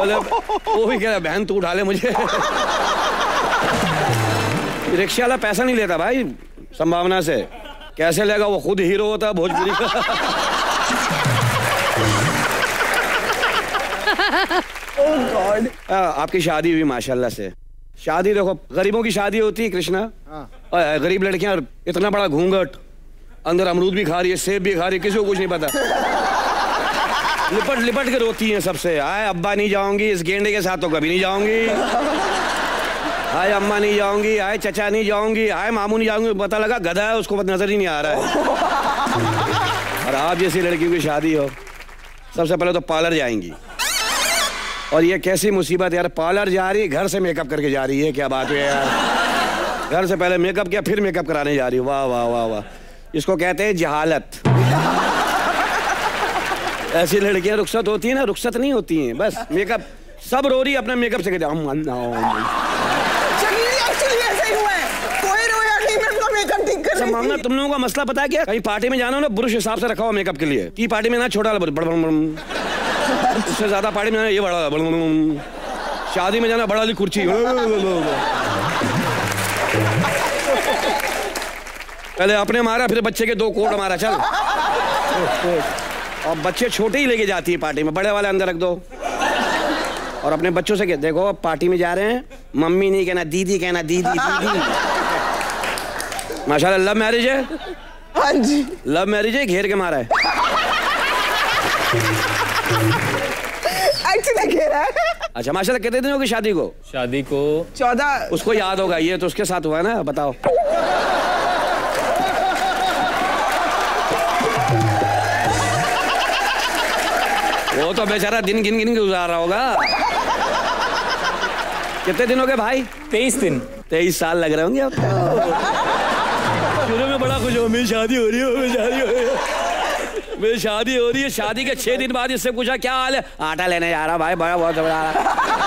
बोले वो भी कह रहा बहन तू उठा ले मुझे। रिक्शा वाला पैसा नहीं लेता भाई संभावना से, कैसे लेगा, वो खुद हीरो होता है भोजपुरी का। Oh God. आपकी शादी हुई माशाल्लाह से। शादी देखो गरीबों की शादी होती है कृष्णा, और गरीब लड़कियां इतना बड़ा घूंघट, अंदर अमरूद भी खा रही है, सेब भी खा रही है, किसी को कुछ नहीं पता। लिपट लिपट के रोती हैं सबसे, आए अब्बा नहीं जाऊंगी इस गेंडे के साथ तो कभी नहीं जाऊंगी, आए अम्मा नहीं जाऊंगी, आए चचा नहीं जाऊंगी, आए मामू नहीं जाऊंगी। पता लगा गधा है, उसको नजर ही नहीं आ रहा है। और आप जैसी लड़की की शादी हो, सबसे पहले तो पार्लर जाएंगी, और ये कैसी मुसीबत यार, पार्लर जा रही है घर से मेकअप करके जा रही है, क्या बात है यार। घर से पहले मेकअप किया फिर मेकअप कराने जा रही है, वाह वाह वाह वाह। इसको कहते हैं जहालत। ऐसी लड़कियां रुखसत होती है ना, रुखसत नहीं होती हैं, बस मेकअप, सब रो रही है अपने मेकअप से, कहते हम मामला। तुम लोगों का मसला पता है क्या, कहीं पार्टी में जाना हो ना, ब्रुश हिसाब से रखा हो मेकअप के लिए, की पार्टी में ना छोटा उससे ज्यादा पार्टी में जाना ये बड़ा, शादी में जाना बड़ा वाली कुर्सी। पहले अपने मारा फिर बच्चे के दो कोट मारा, चल। और बच्चे छोटे ही लेके जाती है पार्टी में, बड़े वाले अंदर रख दो। और अपने बच्चों से कहते देखो पार्टी में जा रहे हैं, मम्मी नहीं कहना, दीदी कहना, दीदी दीदी। माशाल्लाह लव मैरिज है? हाँ जी लव मैरिज है, घेर के मारा है। एक्चुअली घेरा है। अच्छा माशाल्लाह, कितने दिन होगी शादी को? शादी को चौदह। उसको याद होगा, ये तो उसके साथ हुआ है ना, बताओ। वो तो बेचारा दिन गिन गिन के गुजार रहा होगा। कितने दिन हो गए भाई? तेईस दिन। तेईस साल लग रहे होंगे आपको। शुरू में बड़ा खुश हो, मेरी शादी हो रही है, मेरी शादी हो रही है, मेरी शादी हो रही है। शादी के छह दिन बाद इससे पूछा क्या हाल है, आटा लेने जा रहा भाई, बड़ा बहुत बड़ा रहा।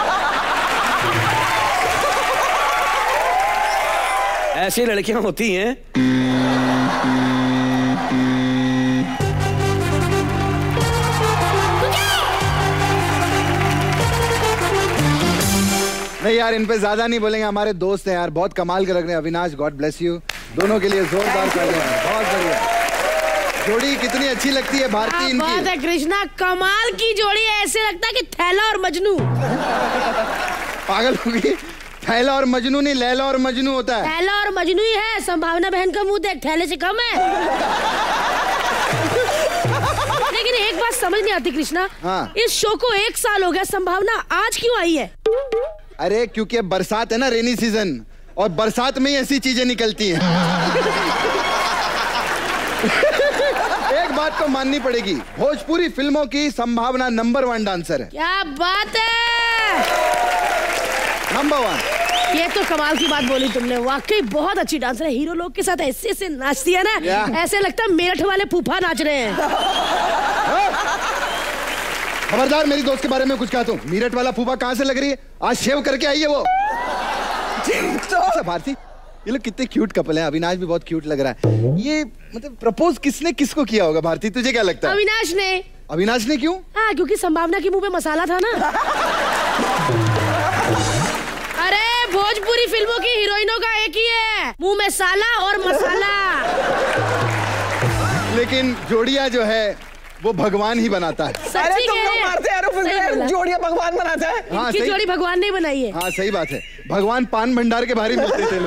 ऐसी लड़कियां होती हैं। नहीं यार, इन पे ज्यादा नहीं बोलेंगे, हमारे दोस्त हैं यार, बहुत कमाल के लग रहे हैं। अविनाश, गॉड ब्लेस यू, दोनों के लिए जोरदार कर रहे हैं, बहुत बढ़िया। जोड़ी कितनी अच्छी लगती है भारती इनकी। बात है कृष्णा, कमाल की जोड़ी है, ऐसे लगता है कि थैला और मजनू। पागल होगी, थैला और मजनू नहीं, लैला और मजनू होता है। थैला और मजनू ही है, संभावना बहन का मुंह देख, थैले से कम है। लेकिन एक बात समझ नहीं आती कृष्णा, हाँ। इस शो को एक साल हो गया, संभावना आज क्यों आई है? अरे क्योंकि अब बरसात है ना, रेनी सीजन, और बरसात में ही ऐसी चीजें निकलती हैं। एक बात तो माननी पड़ेगी, भोजपुरी फिल्मों की संभावना नंबर वन डांसर है। क्या बात है, नंबर वन। ये तो कमाल की बात बोली तुमने, वाकई बहुत अच्छी डांसर है। हीरो लोग के साथ ऐसे ऐसे नाचती है ना, ऐसे लगता है मेरठ वाले फूफा नाच रहे हैं। खबरदार मेरी दोस्त के बारे में कुछ कहा तुम। मीरठ वाला फूफा कहाँ से लग रही है, आज शेव करके आई है वो। अच्छा भारती, ये लोग कितने क्यूट कपल हैं, अविनाश भी बहुत क्यूट लग रहा है। ये मतलब प्रपोज किसने किसको किया होगा भारती, तुझे क्या लगता है? अविनाश ने। अविनाश ने क्यों? हाँ, क्योंकि संभावना के मुंह पे मसाला था ना। अरे भोजपुरी फिल्मों की हीरोइनों का एक ही है, मुंह में साला और मसाला। लेकिन जोड़िया जो है वो भगवान ही बनाता है। अरे तुम लोग मारते हैं, जोड़िया भगवान बनाता है। हाँ, इनकी जोड़ी भगवान ने बनाई है। हाँ सही बात है, भगवान पान भंडार के भारी मिलते थे लोग।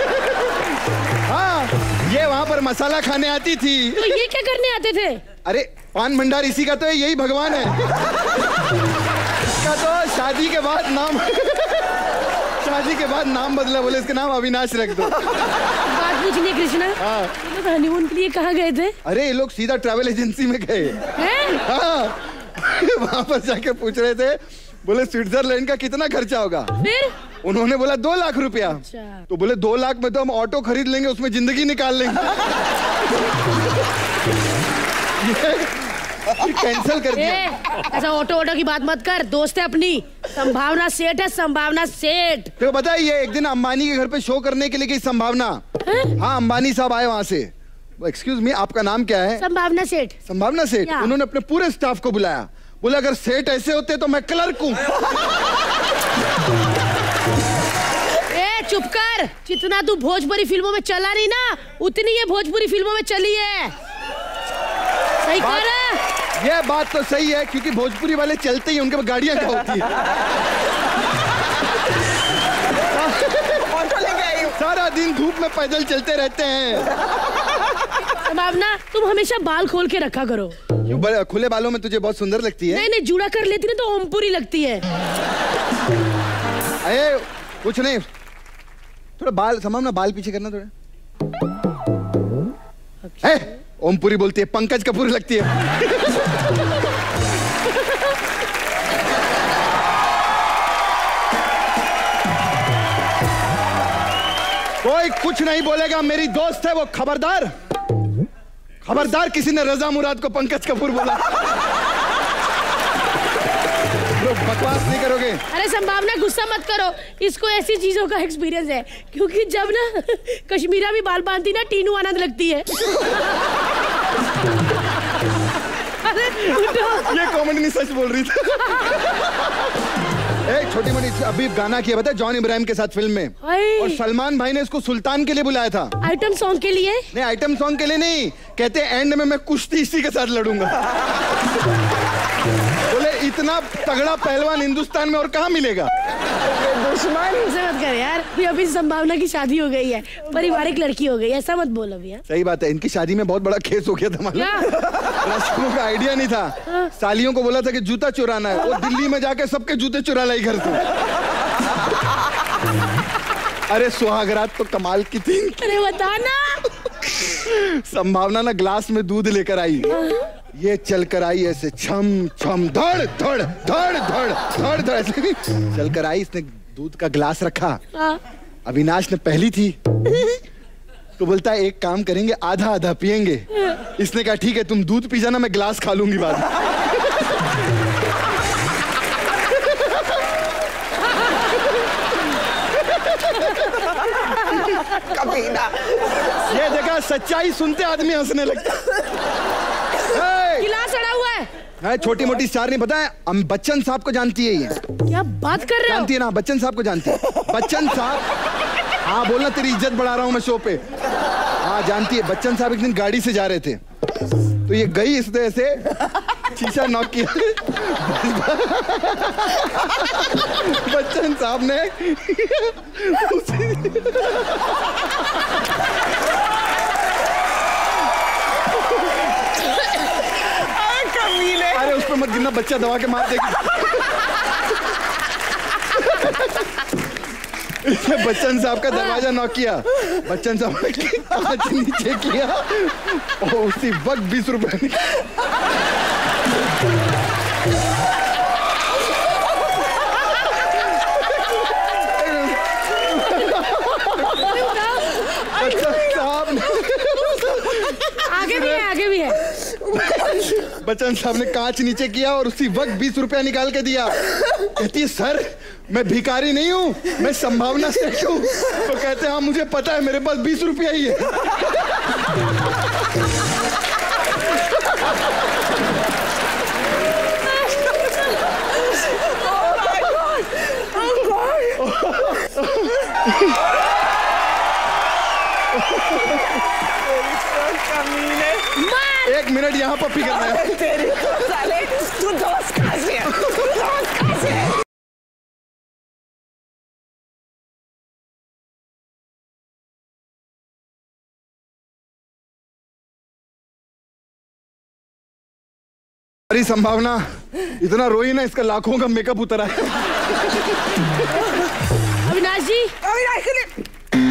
हाँ, ये वहाँ पर मसाला खाने आती थी। तो ये क्या करने आते थे? अरे पान भंडार इसी का तो है, यही भगवान है। इसका तो शादी के बाद नाम शादी के बाद नाम बदला, बोले इसका नाम अविनाश रख दो। बात पूछनी कृष्णा, हाँ। तुम लोग हनीमून के लिए कहाँ गए थे? अरे ये लोग सीधा ट्रैवल एजेंसी में गए। हाँ, वहाँ पर जाके पूछ रहे थे, बोले स्विट्जरलैंड का कितना खर्चा होगा? फिर उन्होंने बोला दो लाख रुपया। अच्छा। तो बोले दो लाख में तो हम ऑटो खरीद लेंगे, उसमें जिंदगी निकाल लेंगे। कैंसिल कर दिया। ऐसा ऑटो ऑटो की बात मत कर, दोस्त है अपनी। संभावना सेठ है, संभावना सेठ। तो बताइए, एक दिन अंबानी के घर पे शो करने के लिए गई संभावना। हाँ, अंबानी साहब आए वहाँ से। एक्सक्यूज मी, आपका नाम क्या है? संभावना सेठ। संभावना सेठ। उन्होंने अपने पूरे स्टाफ को बुलाया, बोले अगर सेठ ऐसे होते तो मैं क्लर्क हूँ। ए चुप कर, जितना तू भोजपुरी फिल्मों में चला नहीं ना, उतनी ये भोजपुरी फिल्मों में चली है। सही कह रहा है। ये बात तो सही है, क्योंकि भोजपुरी वाले चलते ही उनके पास गाड़ियां क्या होती है। ऑटो लेके आई हूँ। सारा दिन धूप में पैदल चलते रहते हैं। संभावना, तुम हमेशा बाल खोल के रखा करो। क्यों? खुले बालों में तुझे बहुत सुंदर लगती है। नहीं नहीं, जुड़ा कर लेती ना तो ओमपुरी लगती है। अरे कुछ नहीं, थोड़ा बाल संभावना, बाल पीछे करना थोड़ा। ए, ओमपुरी बोलती है, पंकज कपूर लगती है। कोई कुछ नहीं बोलेगा, मेरी दोस्त है वो। खबरदार खबरदार, किसी ने रजा मुराद को पंकज कपूर बोला। बकवास नहीं करोगे। अरे संभावना, गुस्सा मत करो, इसको ऐसी चीजों का एक्सपीरियंस है, क्योंकि जब ना कश्मीरा भी बाल बांधती ना, टीनू आनंद लगती है। अरे ये कॉमेडी नहीं, सच बोल रही थी। एक छोटी मोटी अभी गाना किया बता, जॉन इब्राहिम के साथ फिल्म में, और सलमान भाई ने इसको सुल्तान के लिए बुलाया था। आइटम सॉन्ग के लिए? नहीं, आइटम सॉन्ग के लिए नहीं, कहते एंड में मैं कुश्ती इसी के साथ लड़ूंगा। बोले इतना तगड़ा पहलवान हिंदुस्तान में और कहाँ मिलेगा। दुश्मन से मत कर यार, अभी अभी संभावना की शादी हो गई है, पारिवारिक लड़की हो गई, ऐसा मत बोल अभी। सही बात है, इनकी शादी में बहुत बड़ा केस हो गया था मालूम। रस्मों का आइडिया नहीं था। हाँ। सालियों को बोला था कि जूता चुराना है, वो दिल्ली में जाके सबके जूते चुरा लाई घर से। अरे सुहागरात तो कमाल की थी। अरे बताना। संभावना ना ग्लास में दूध लेकर आई, ये चल कर आई ऐसे छम छम धड़ धड़ धड़ धड़ धड़ धड़ ऐसे चल कर आई। इसने दूध का ग्लास रखा, अविनाश ने पहली थी तो बोलता है एक काम करेंगे, आधा आधा पिएंगे। इसने कहा ठीक है, तुम दूध पी जाना, मैं ग्लास खा लूंगी बाद में। ये देखा, सच्चाई सुनते आदमी हंसने लगता। गिलास अड़ा हुआ है। है छोटी मोटी स्टार नहीं पता है, हम बच्चन साहब को जानती है। ये क्या बात कर रहे हो? जानती है ना, बच्चन साहब को जानती है। बच्चन साहब, हाँ बोलना, तेरी इज्जत बढ़ा रहा हूँ मैं शो पे। हाँ जानती है। बच्चन साहब एक दिन गाड़ी से जा रहे थे, तो ये गई इस तरह से शीशा नॉक किया। बच्चन साहब ने अरे उस पर मत गिरना, बच्चा दबा के मार देगी। बच्चन साहब का दरवाजा नॉक किया, बच्चन साहब ने कांच नीचे किया और उसी वक्त बीस रुपए बच्चन साहब ने, आगे भी है, आगे भी है। बच्चन साहब ने कांच नीचे किया और उसी वक्त बीस रुपया निकाल के दिया। कहती है सर मैं भिखारी नहीं हूँ, मैं संभावना सेठ हूँ। तो कहते हैं हाँ मुझे पता है, मेरे पास बीस रुपया ही है। एक मिनट यहाँ पप्पी करना है। तेरी तो साले, तू दोस्त कहाँ से है? तू दोस्त कहाँ से है? अरे संभावना इतना रोई ना, इसका लाखों का मेकअप उतरा है। अविनाश जी, अविनाश के लिए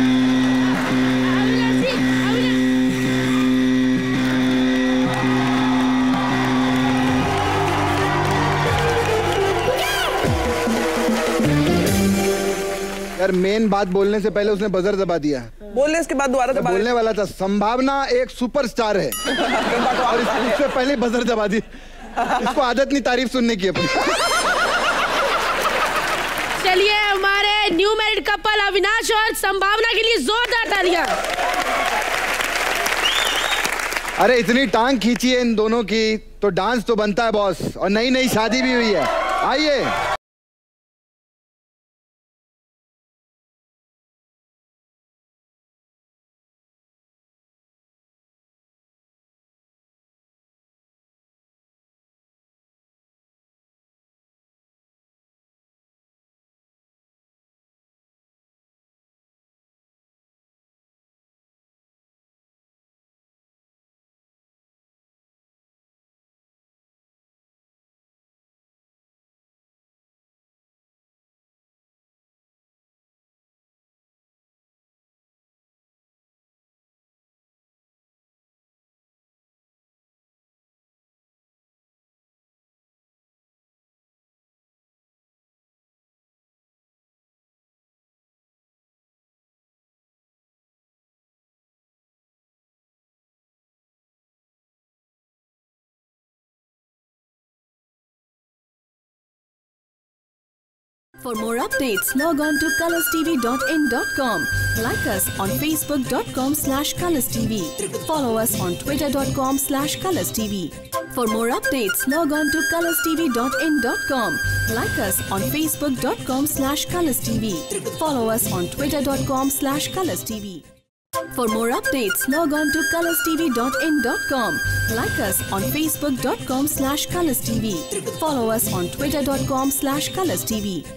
यार मेन बात बोलने से पहले उसने बजर दबा दिया। बोलने के बाद दोबारा दबा बोलने वाला था, संभावना एक सुपरस्टार है और इससे पहले बजर दबा दी। इसको आदत नहीं तारीफ सुनने की अपनी। चलिए हमारे न्यू मैरिड कपल अविनाश और संभावना के लिए जोरदार तालियां। अरे इतनी टांग खींची है इन दोनों की तो डांस तो बनता है बॉस, और नई नई शादी भी हुई है। आइए। For more updates, log on to colors t v dot in dot com. Like us on facebook dot com slash colors t v. Follow us on twitter dot com slash colors t v. For more updates, log on to colors t v dot in dot com. Like us on facebook dot com slash colors t v. Follow us on twitter dot com slash colors t v. For more updates, log on to colors t v dot in dot com. Like us on facebook dot com slash colors t v. Follow us on twitter dot com slash colors t v.